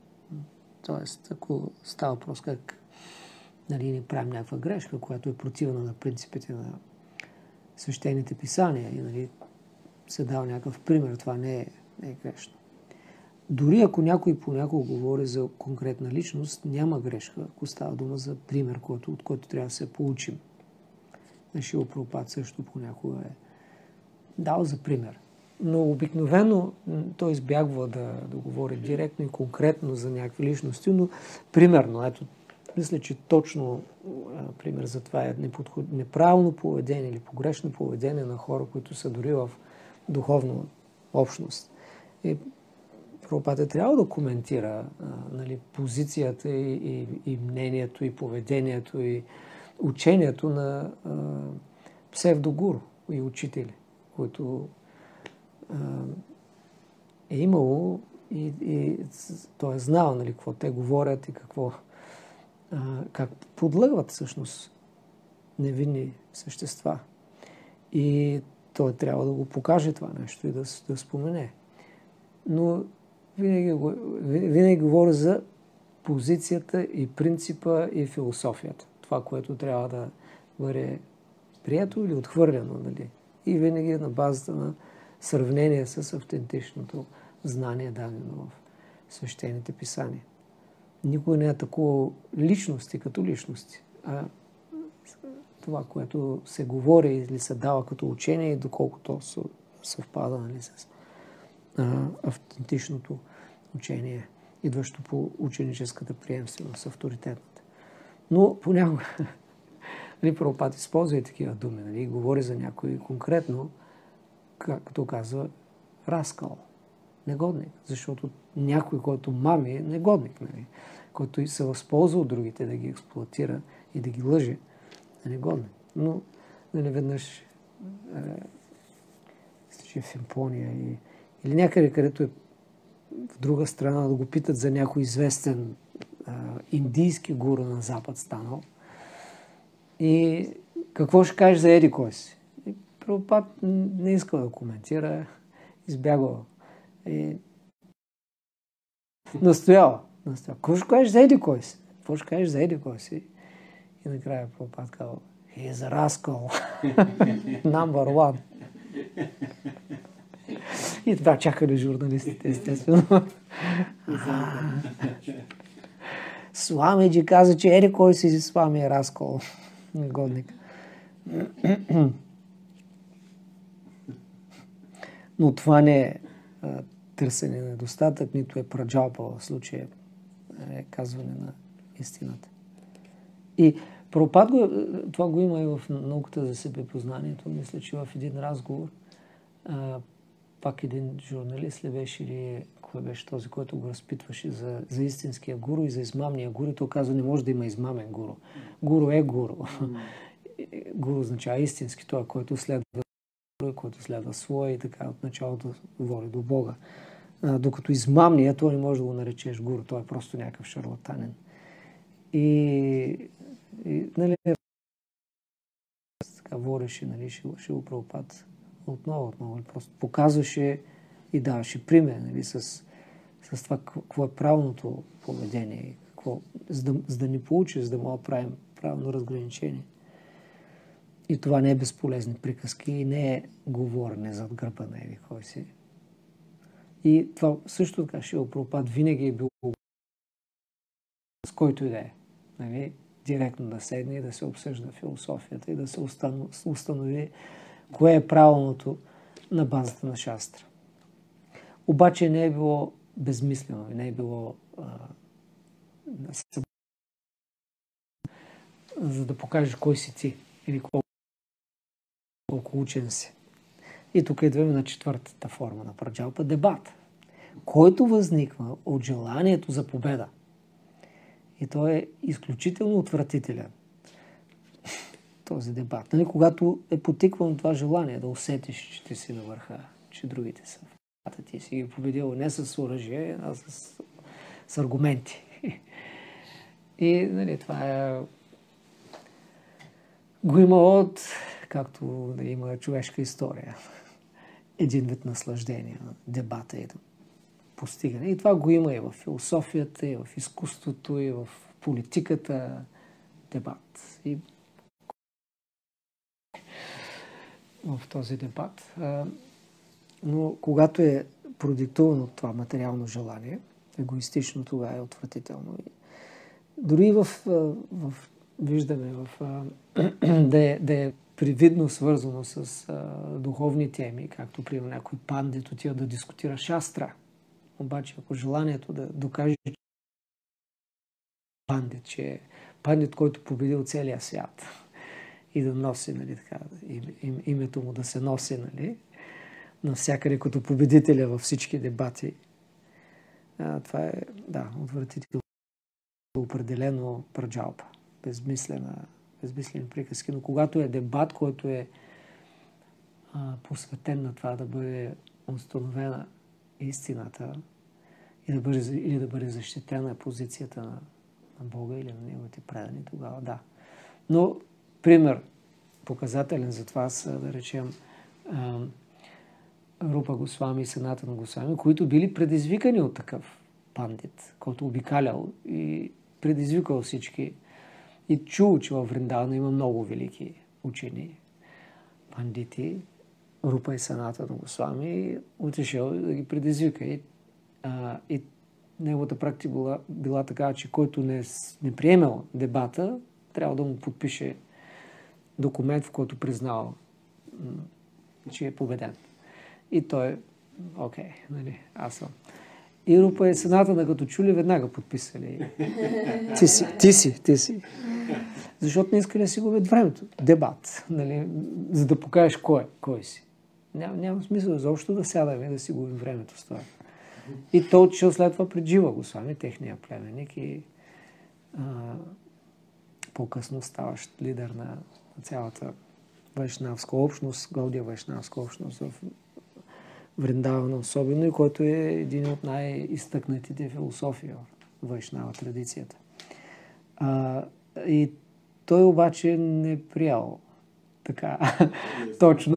Тоест, ако става въпрос как, нали, не правим някаква грешка, която е противна на принципите на свещените писания и, нали, се дава някакъв пример, това не е, не е грешно. Дори ако някой понякога говори за конкретна личност, няма грешка, ако става дума за пример, който, от който трябва да се получим. Шрила Прабхупад също понякога е дал за пример. Но обикновено той избягва да, да говори директно и конкретно за някакви личности, но примерно, ето, мисля, че точно а, пример за това е неподход... неправилно поведение или погрешно поведение на хора, които са дори в духовна общност. И Прабхупад е трябва да коментира а, нали, позицията и, и, и мнението, и поведението, и учението на а, псевдогуру и учители, които а, е имало и, и той е знал, нали, какво те говорят и какво, а, как подлъгват всъщност невинни същества. И той трябва да го покаже това нещо и да, да спомене. Но винаги, винаги говоря за позицията и принципа и философията. Това, което трябва да бъде прието или отхвърлено. Нали? И винаги на базата на сравнение с автентичното знание, дадено в свещените писания. Никой не е такова личности като личности, а това, което се говори или се дава като учение и доколкото съвпада, нали, с автентичното учение, идващо по ученическата приемственост, авторитетната. Но понякога нали, Прабхупад използва и такива думи, нали, говори за някой конкретно, както казва, разкал, негодник, защото някой, който мами, е негодник, нали, който се възползва от другите да ги експлоатира и да ги лъже, е негодник. Но нали, веднъж е, в Япония и или някъде, където е в друга страна, да го питат за някой известен а, индийски гуру на Запад станал. И какво ще кажеш за еди кой си? И Прабхупад не иска да коментира, избягва. И настоява. настоява. Какво ще кажеш за еди кой си? Какво ще кажеш за еди кой си? И накрая Прабхупад казва, he is a rascal. Number one. И това чакали журналистите, естествено. Свамиджи каза, че еди кой си Свами е разкол. Негодник. Но това не е а, търсене на недостатък, нито е праджалпа в случая. Е казване на истината. И Прабхупад го, това го има и в науката за себепознанието. Мисля, че в един разговор а, пак един журналист ли беше или кой беше този, който го разпитваше за, за истинския гуру и за измамния гуру. Той казва, не може да има измамен гуру. Гуру е гуру. Гуру означава истински, той, който следва който следва своя и така от началото води до Бога. А, докато измамния, той не може да го наречеш гуру, той е просто някакъв шарлатанен. И, и нали, така водеше, нали, Шила Прабхупад отново, отново. Просто показваше и даваше пример, нали, с, с това какво е правилното поведение, какво, за, да, за да ни получи, за да мога да правим правилно разграничение. И това не е безполезни приказки и не е говорене зад гърба на еди кой си. И това също така Шила Прабхупад винаги е бил с който и да е. Нали? Директно да седне и да се обсъжда философията и да се установи кое е правилното на базата на шастра. Обаче не е било безмислено и не е било а, за да покажеш кой си ти или колко учен си. И тук идваме на четвъртата форма на праджалпа – дебат, който възниква от желанието за победа. И той е изключително отвратителен. Този дебат. Нали, когато е потиквано това желание да усетиш, че ти си на върха, че другите са в пата, ти си ги победил не с оръжие, а с, с аргументи. И нали, това е... го има от, както да има човешка история, един вид наслаждение на дебата и да постигане. И това го има и в философията, и в изкуството, и в политиката, дебат. И в този дебат. Но когато е продиктувано това материално желание, егоистично, тогава е отвратително. Дори в, в виждаме, в, да, е, да е привидно свързано с а, духовни теми, както примерно някой пандит отива да дискутира шастра. Обаче, ако желанието да докаже, че пандит, че е пандит, който победил целия свят и да носи, нали, така, им, им, името му да се носи, нали, навсякъде като победителя във всички дебати, а, това е, да, отвратително. Определено праджалпа, безмислена, безмислени приказки. Но когато е дебат, който е а, посветен на това да бъде установена истината и да бъде, или да бъде защитена позицията на, на Бога или на неговите предани, тогава да. Но пример показателен за това са, да речем, а, Рупа Госвами и Санатана Госвами, които били предизвикани от такъв пандит, който обикалял и предизвикал всички и чул, че във Вриндавана има много велики учени, пандити, Рупа и Санатана Госвами, отишъл да ги предизвика. И, а, и неговата практика била, била така, че който не, не приемал дебата, трябва да му подпише документ, в който признал, че е победен. И той, окей, нали, аз съм. И Рупа и Санатана, като чули, веднага подписали. Ти си, ти си, ти си. Защото не искали да си губят времето. Дебат, нали, за да покажеш кой, кой си. Няма, няма смисъл изобщо да сядаме и да си губим времето с това. И той отишъл след това пред Джива Госвами, техния племенник, и а, по-късно ставащ лидер на, на цялата вайшнавска общност, Гаудия вайшнавска общност в Вриндавана особено, и който е един от най-изтъкнатите философии в вайшнава традицията. А, и той обаче не приял така точно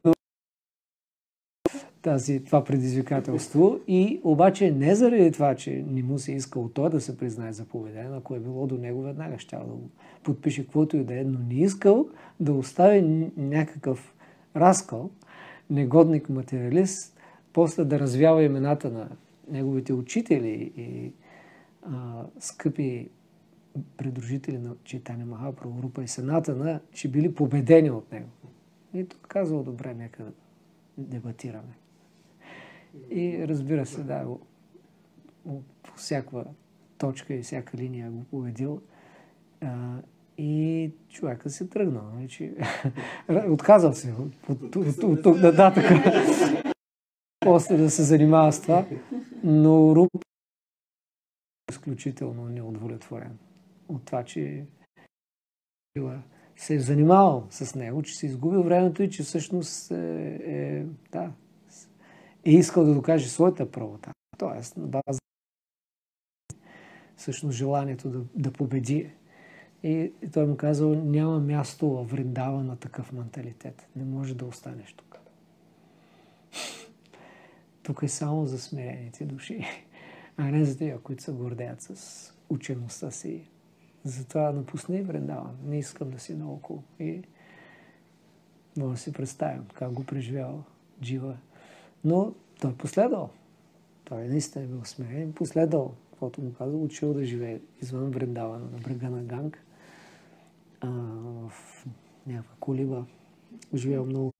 тази, това предизвикателство, и обаче не заради това, че не му се искал той да се признае за победен, ако е било до него, веднага щял да го подпише каквото и да е, но не искал да остави някакъв разкъл, негодник материалист, после да развява имената на неговите учители и а, скъпи придружители на Чайтаня Махапрабху, Рупа и Санатана, че били победени от него. И той казал, добре, нека дебатираме. И разбира се, да, по всяка точка и всяка линия го победил. А, и човека се тръгнал. Че... Отказал се от, от, от тук нататък. После да се занимава с това. Но Рупа е изключително неудовлетворен от това, че се е занимавал с него, че се изгубил времето и че всъщност е, е, да, е искал да докаже своята правота. Тоест, на база всъщност желанието да, да победи И, и той му казал, няма място в Вриндава на такъв менталитет. Не може да останеш тук. Тук е само за смирените души, а не за тия, които се гордеят с учеността си. Затова напусни Вриндава. Не искам да си наоколо. И може да си представим как го преживял Джива. Но той последвал. Той наистина е бил смирен. Последвал, каквото му казал, учил да живее извън Вриндава, на брега на Ганг. А, в някаква колиба. Живеел много.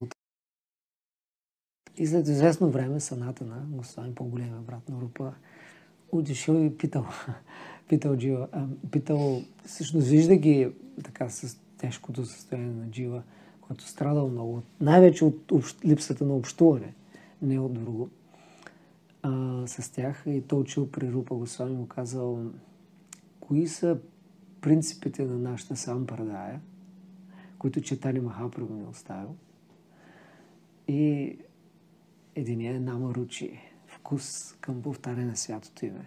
И след известно време Санатана, Госвами, по-големия брат на Рупа, отишъл и питал, питал Джива, а, питал, всъщност виждайки така с тежкото състояние на Джива, който страдал много, най-вече от общ, липсата на общуване, не от друго, а, с тях. И той учил при Рупа Госвами, му казал, кои са принципите на нашата сампрадая, които Чайтанья Махапрабху ни оставил. И единият е намаручи, вкус към повтаряне на святото име.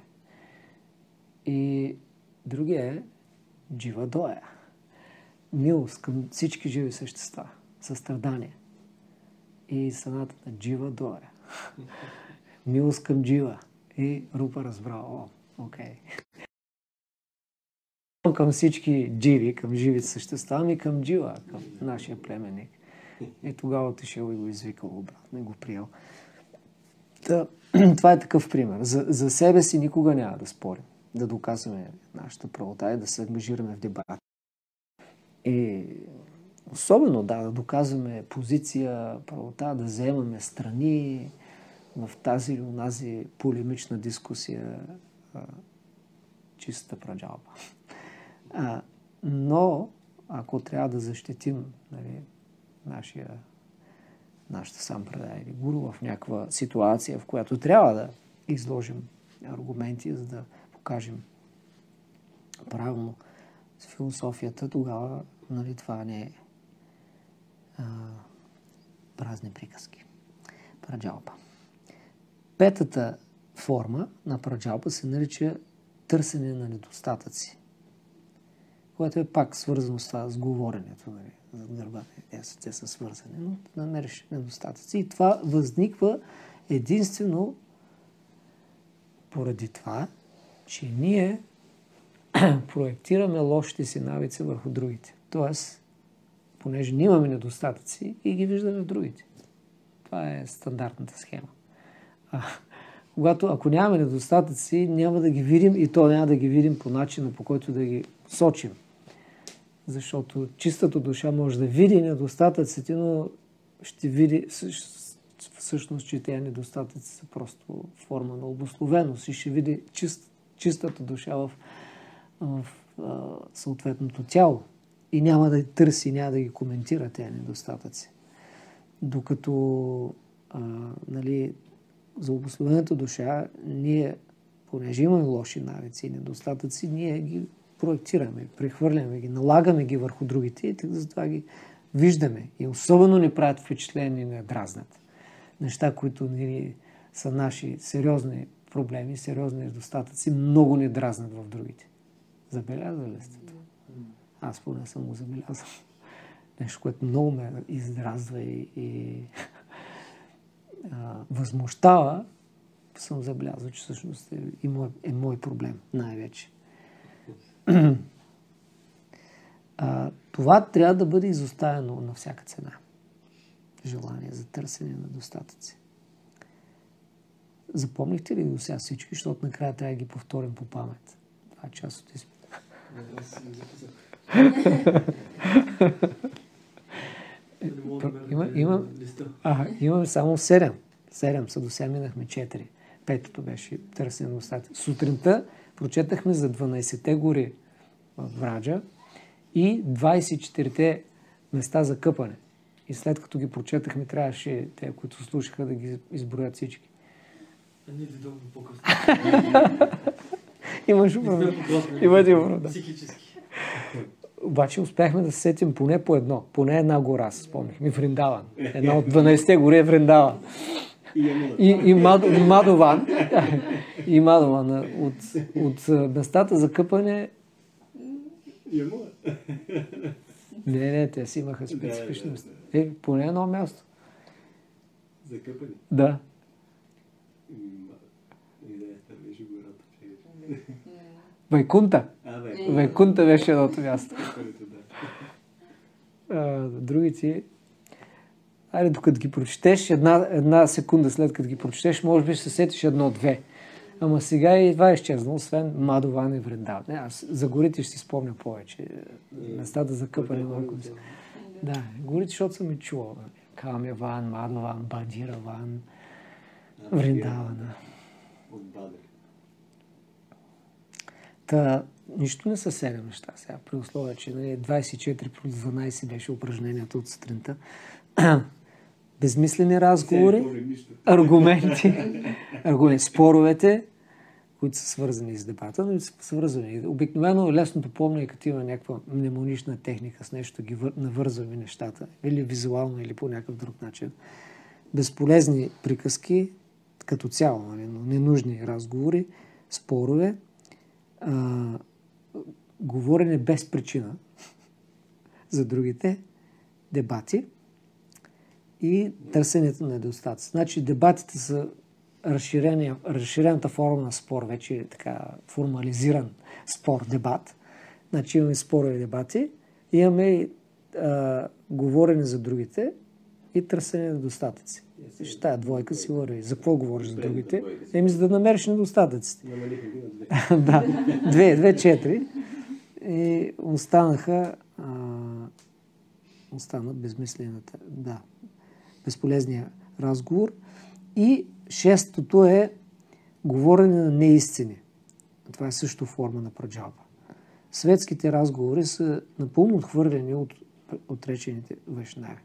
И другия е джива-доя, милост към всички живи същества, състрадание. И саната на джива-доя, милост към джива. И Рупа разбрал, о, окей. Към всички дживи, към живите същества, ами към джива, към нашия племенник. И тогава отишъл и го извикал обратно и го приел. Та, това е такъв пример. За, за себе си никога няма да спорим. Да доказваме нашата правота и да се ангажираме в дебат. И особено да, да доказваме позиция, правота, да вземаме страни в тази или онази полемична дискусия, а, чиста праджалба. А, но, ако трябва да защитим, нали, нашия, нашата сампрадая или гуру в някаква ситуация, в която трябва да изложим аргументи, за да покажем правилно с философията, тогава, нали, това не е а, празни приказки. Праджалпа. Петата форма на праджалпа се нарича търсене на недостатъци, което е пак свързано с това, с говоренето, нали, за гърба. Те са, те са свързани, но намериш недостатъци. И това възниква единствено поради това, че ние проектираме лошите си навици върху другите. Тоест, понеже ние имаме недостатъци и ги виждаме в другите. Това е стандартната схема. А, когато, ако нямаме недостатъци, няма да ги видим и то няма да ги видим по начина, по който да ги сочим. Защото чистата душа може да види недостатъците, но ще види всъщност, че тези недостатъци са просто форма на обусловеност и ще види чист, чистата душа в, в а, съответното тяло. И няма да търси, няма да ги коментира тези недостатъци. Докато а, нали, за обусловената душа, ние, понеже имаме лоши навици и недостатъци, ние ги проектираме, прехвърляме ги, налагаме ги върху другите и затова ги виждаме. И особено ни правят впечатление и не дразнат. Неща, които ни са наши сериозни проблеми, сериозни недостатъци, много ни дразнат в другите. Забелязали ли сте това? Аз поне съм го забелязал. Нещо, което много ме издразва и, и а, възмущава, съм забелязал, че всъщност е, е, мой, е мой проблем най-вече. А, това трябва да бъде изоставено на всяка цена. Желание за търсене на достатъци. Запомнихте ли до сега всички, защото накрая трябва да ги повторим по памет. Това е част от изпита. Има, има, ага, имаме само седем. Седем са, до сега минахме четири. Петото беше търсене на достатъци. Сутринта прочетахме за дванайсетте гори в Враджа и двайсет и четирите места за къпане. И след като ги прочетахме, трябваше те, които слушаха, да ги изброят всички. А не дойдохме по-късно. Имаш проблем. Имате проблем. Психически. Обаче успяхме да се сетим поне по едно. Поне една гора, спомнихме. Вриндаван. Една от дванайсетте гори е Вриндаван. И, и Мадован. И Мадован. От, от местата за къпане И е моя. Не, не, те си имаха специфичност. Да, да, да. Е, поне едно място. За къпане. Да. Идеята беше гората. Вайкунта. А, бе. Вайкунта беше едното място. Където, да. А, другите... Айде, докато ги прочетеш, една, една секунда след като ги прочетеш, може би ще се сетиш едно-две. Ама сега и това е изчезнало, освен Мадован и Вриндаван. Не, аз за горите ще си спомня повече. Местата за къпане малко. Да, горите, защото съм и чувал. Камяван, Мадован, Бадираван, Вриндавана. От Бадър. Та, нищо не са седем неща сега, при условие, че нали, двайсет и четири плюс дванайсет беше упражнението от сутринта. Безмислени разговори, аргументи, аргументи, споровете, които са свързани с дебата, но са свързани. Обикновено лесното помня е като има някаква мнемонична техника с нещо, ги вър... навързваме нещата, или визуално, или по някакъв друг начин. Безполезни приказки, като цяло, нали, но ненужни разговори, спорове, а, говорене без причина за другите, дебати и търсенето на недостатъци. Значи дебатите са разширената форма на спор, вече е така формализиран спор, дебат. Значи имаме спорове и дебати, имаме а, говорене за другите и търсене на недостатъци. Виж, тая двойка си върви. За какво говориш за другите? Еми, за да намериш недостатъците. Да, две, две, четири. И останаха а, остана безмислената, да, безполезния разговор. И шестото е говорене на неистини. Това е също форма на праджалба. Светските разговори са напълно отхвърлени от отречените вайшнави.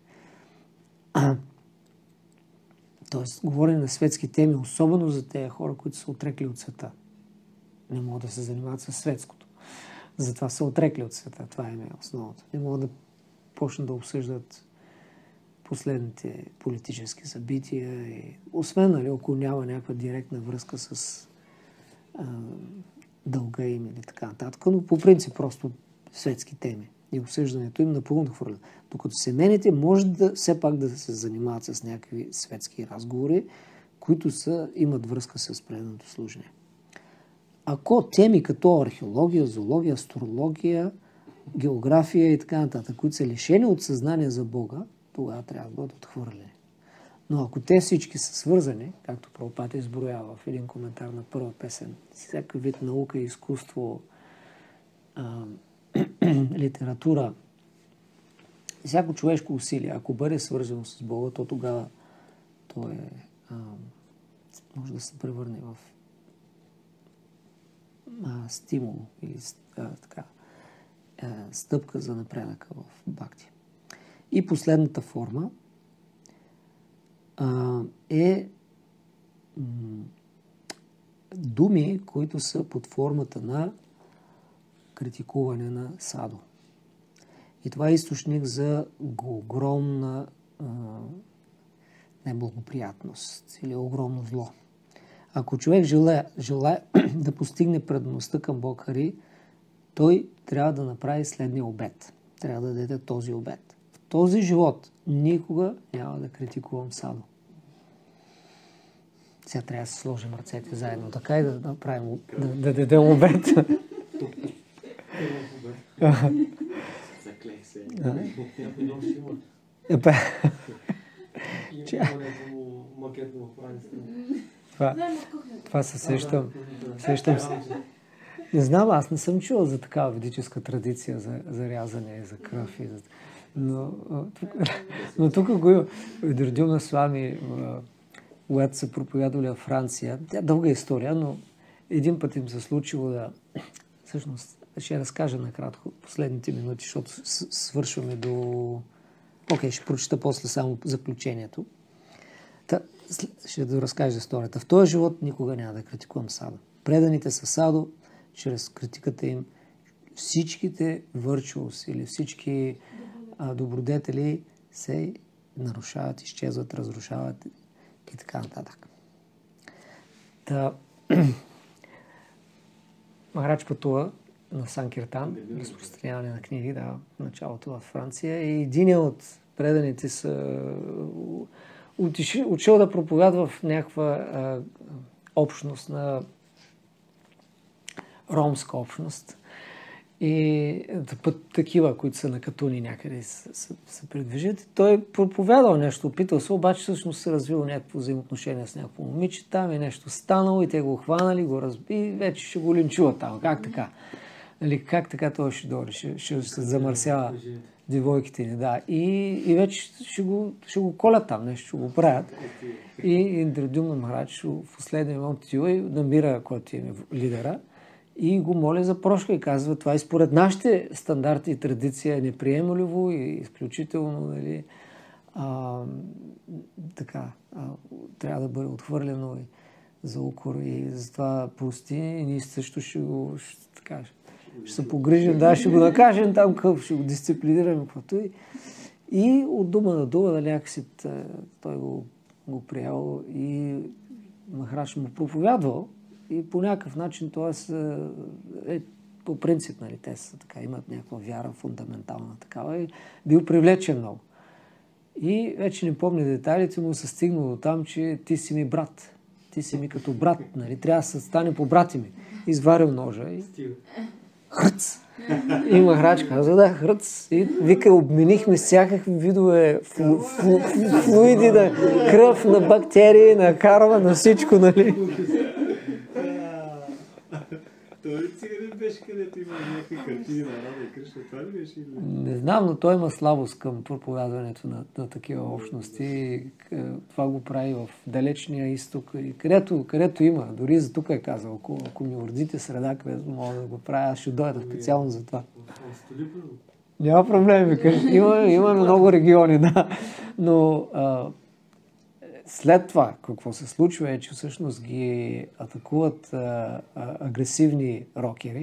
Тоест, говорене на светски теми, особено за тези хора, които са отрекли от света. Не могат да се занимават с светското. Затова са отрекли от света. Това е основното. Не могат да почнат да обсъждат последните политически събития. И, освен, нали, ако няма някаква директна връзка с а, дълга им или така нататък. Но по принцип просто светски теми. И обсъждането им напълно хвърля. Докато семените може да все пак да се занимават с някакви светски разговори, които са, имат връзка с преданото служение. Ако теми като археология, зоология, астрология, география и така нататък, които са лишени от съзнание за Бога, тогава трябва да бъдат отхвърлени. Но ако те всички са свързани, както Прабхупада изброява в един коментар на първа песен, всякакъв вид наука, изкуство, а, литература, всяко човешко усилие, ако бъде свързано с Бога, то тогава то е, а, може да се превърне в а, стимул или а, така, а, стъпка за напредъка в бхакти. И последната форма а, е м, думи, които са под формата на критикуване на садо. И това е източник за огромна а, неблагоприятност или огромно зло. Ако човек желая, желая да постигне предаността към Бог Хари, той трябва да направи следния обет. Трябва да даде този обет. В този живот никога няма да критикувам садо. Сега трябва да се сложим ръцете заедно така и да направим, да, да дадем обет. Заклех се. Някой дом ще има. Епе. Има някакво макетно в раницата. Това, това се сещам. Сещам се. Не знам, аз не съм чувал за такава ведическа традиция за, за рязане, за кръв. И за... Но, тук, но тук го Видурдюмна Свами, когато са проповядвали в Франция, тя дълга история, но един път им се случило да... Всъщност, ще разкажа накратко последните минути, защото свършваме до... Окей, ще прочита после само заключението. Та, ще да разкажа историята. В този живот никога няма да критикувам садо. Преданите са садо, чрез критиката им всичките върчус или всички а, добродетели се нарушават, изчезват, разрушават и така нататък. Та, Махарадж пътува на Санкиртан, разпространяване на книги, да, в началото в Франция. И един от преданите са учил да проповядва в някаква а, общност, на ромска общност. И път такива, които са на Катуни някъде се, се предвижат. Той проповядал нещо, опитал се, обаче всъщност се развило някакво взаимоотношение с някакво момиче там и нещо станало и те го хванали, го разби и вече ще го линчуват там. Как така? Нали, как така той ще дойде? Ще, ще се замърсява девойките ни, да. И, и вече ще го, ще го колят там, нещо ще го правят. И Индрадюмна Махарадж в последния момент отива и намира, който е лидера, и го моля за прошка и казва, това и според нашите стандарти и традиция е неприемливо и изключително, нали, а, така, а, трябва да бъде отхвърлено и за укор и затова прости и ние също ще го, ще, така, ще се погрижим, да, ще го накажем там, къв, ще го дисциплинираме, каквото и. И от дума на дума, да, някакси той го, го приел и Махарадж му проповядвал. И по някакъв начин, т.е. е, по принцип, нали, те са така, имат някаква вяра фундаментална такава и бил привлечен много. И вече не помня детайлите, но се стигнал до там, че ти си ми брат. Ти си ми като брат, нали, трябва да се стане по брати ми. Изварил ножа и хръц. И Махарадж каза, да, хръц. И вика, обменихме всякакви видове флу, флу, флу, флуиди, на кръв, на бактерии, на карма, на всичко, нали. Той цигарин беше, където има някакви картини на Рада и Кришна. Това ли беше? Не знам, но той има слабост към проповядването на, на такива общности. Това го прави в далечния изток. И където, където има, дори за тук е казал, ако, ако ми уродите среда, където мога да го правя, аз ще дойда специално за това. Няма проблем, има, има много региони, да. Но а, след това, какво се случва е, че всъщност ги атакуват а, а, агресивни рокери.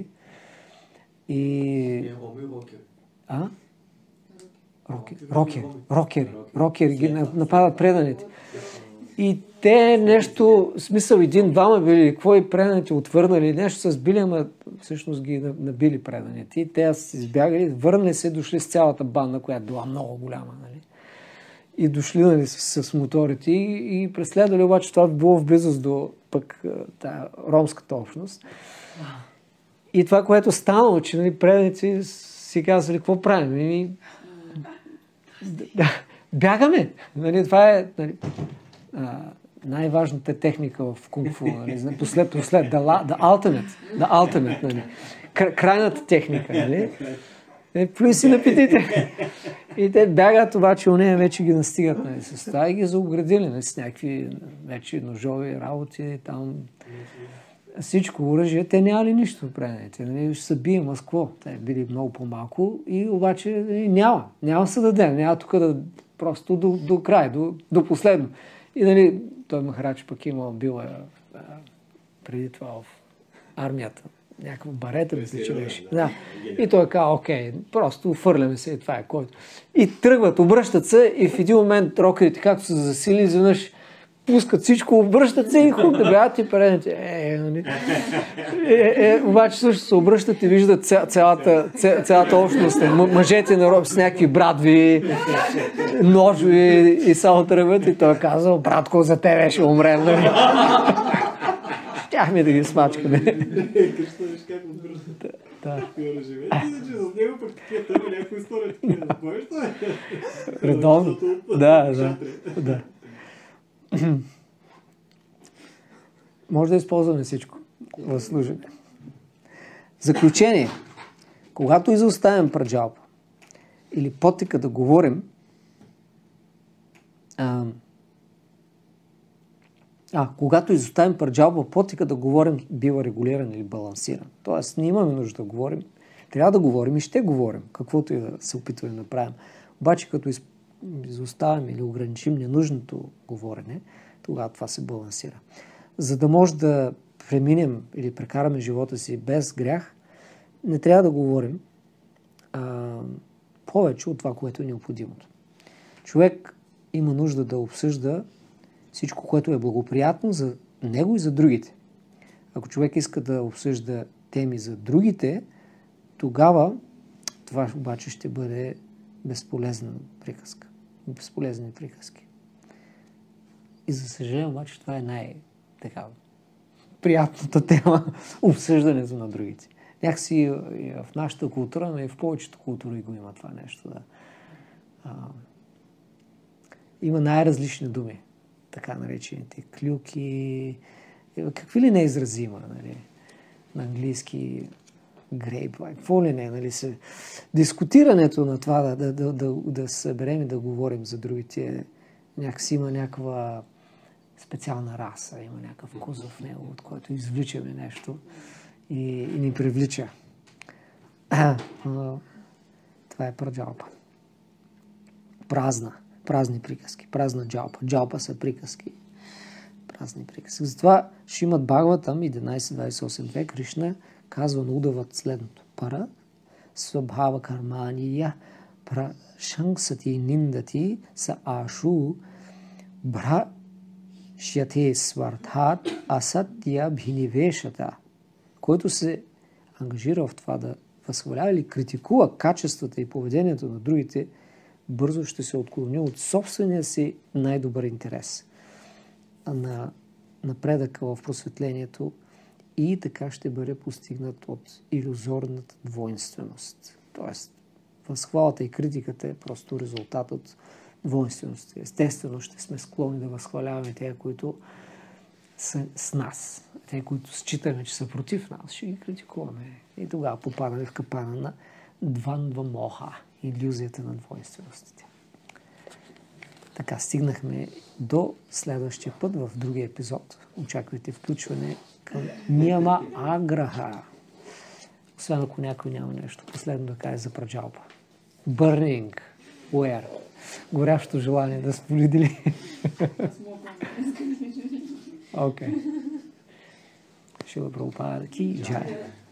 И... А? Рокери. Рокери. Рокери. Рокери ги нападат преданите. И те нещо, в смисъл един-двама били, какво и преданите отвърнали, нещо са сбили, ама всъщност ги набили преданите. И те са избягали, върнали се, дошли с цялата банда, която била много голяма, нали? И дошли, нали, с, с моторите и, и преследвали, обаче това било в близост до пък тая ромската общност. И това, което станало, че, нали, преданици си казали, какво правим? И, да, бягаме! Нали, това е, нали, а, най-важната техника в кунг-фу. Нали, послед, послед, the, the ultimate, the ultimate, нали, крайната техника. Нали. Е, плюй си напитите. И те бягат, обаче у нея вече ги настигат, нали, с това и ги заоградили, нали, с някакви вече ножови работи, там всичко оръжие. Те нямали нищо преданите, нали, ще се бие Москва. Те били много по-малко и обаче, нали, няма. Няма се даде, няма тук да просто до, до край, до, до последно. И, нали, той Махарадж пък има бил а, преди това в армията. Някаква барета, мисля, че беше. Да. И той каза, окей, просто фърляме се и това е който. И тръгват, обръщат се и в един момент рокерите, както се засили, изведнъж пускат всичко, обръщат се и хук да бягат и предните. Е, нали. Е, е, обаче също се обръщат и виждат ця, цялата, ця, цялата общност. Мъжете на роб с някакви брадви, ножови и само тръгват. И той казал, братко, за тебе ще умрем. Нали. Щяхме да ги смачкаме. Кришна, виж как отбързат. Да. Хора живеят. Иначе с него пък такива тъма някои история такива да поеш, това е. Редовно. Да, да. Да. Може да използваме всичко в служене. Заключение. Когато изоставим праджалпа или потика да говорим, а, а когато изоставим праджалпа, потика да говорим бива регулиран или балансиран. Тоест, ние имаме нужда да говорим. Трябва да говорим и ще говорим, каквото и да се опитваме да правим. Обаче, като из, изоставим или ограничим ненужното говорене, тогава това се балансира. За да може да преминем или прекараме живота си без грях, не трябва да говорим а, повече от това, което е необходимото. Човек има нужда да обсъжда всичко, което е благоприятно за него и за другите. Ако човек иска да обсъжда теми за другите, тогава това обаче ще бъде безполезна приказка. Безполезни приказки. И за съжаление, обаче, това е най-така приятната тема обсъждането на другите. Някакси в нашата култура, но и в повечето култури го има това нещо. Да. А, има най-различни думи, така наречените клюки, какви ли не изрази има, нали? На английски грейп, какво ли не, нали? Се... Дискутирането на това да, да, да, да, да съберем и да говорим за другите, някакси има някаква специална раса, има някакъв козъв в него, от който извличаме нещо и, и ни привлича. А, това е праджалпа. Празна. Празни приказки. Празна джалпа. Джалпа са приказки. Празни приказки. Затова Шримад Бхагаватам единайсети двайсет и осми век Кришна казва на Удавът следното. Пара свабхава кармания прашанксати ниндати са ашу бра шяте свартхат асатия бхинивешата, който се ангажира в това да възхвалява или критикува качествата и поведението на другите, бързо ще се отклони от собствения си най-добър интерес на напредъка в просветлението и така ще бъде постигнат от илюзорната двойнственост. Тоест, възхвалата и критиката е просто резултат от двойнственост. Естествено, ще сме склонни да възхваляваме тези, които са с нас. Те, които считаме, че са против нас, ще ги критикуваме. И тогава попадаме в капана на двандва моха, илюзията на двойнственостите. Така, стигнахме до следващия път в другия епизод. Очаквайте включване към Нияма Аграха. Освен ако някой няма нещо последно да каже за праджалпа. Burning Where. Горящо желание да споделили. Окей. Шила Прабхупада ки джай.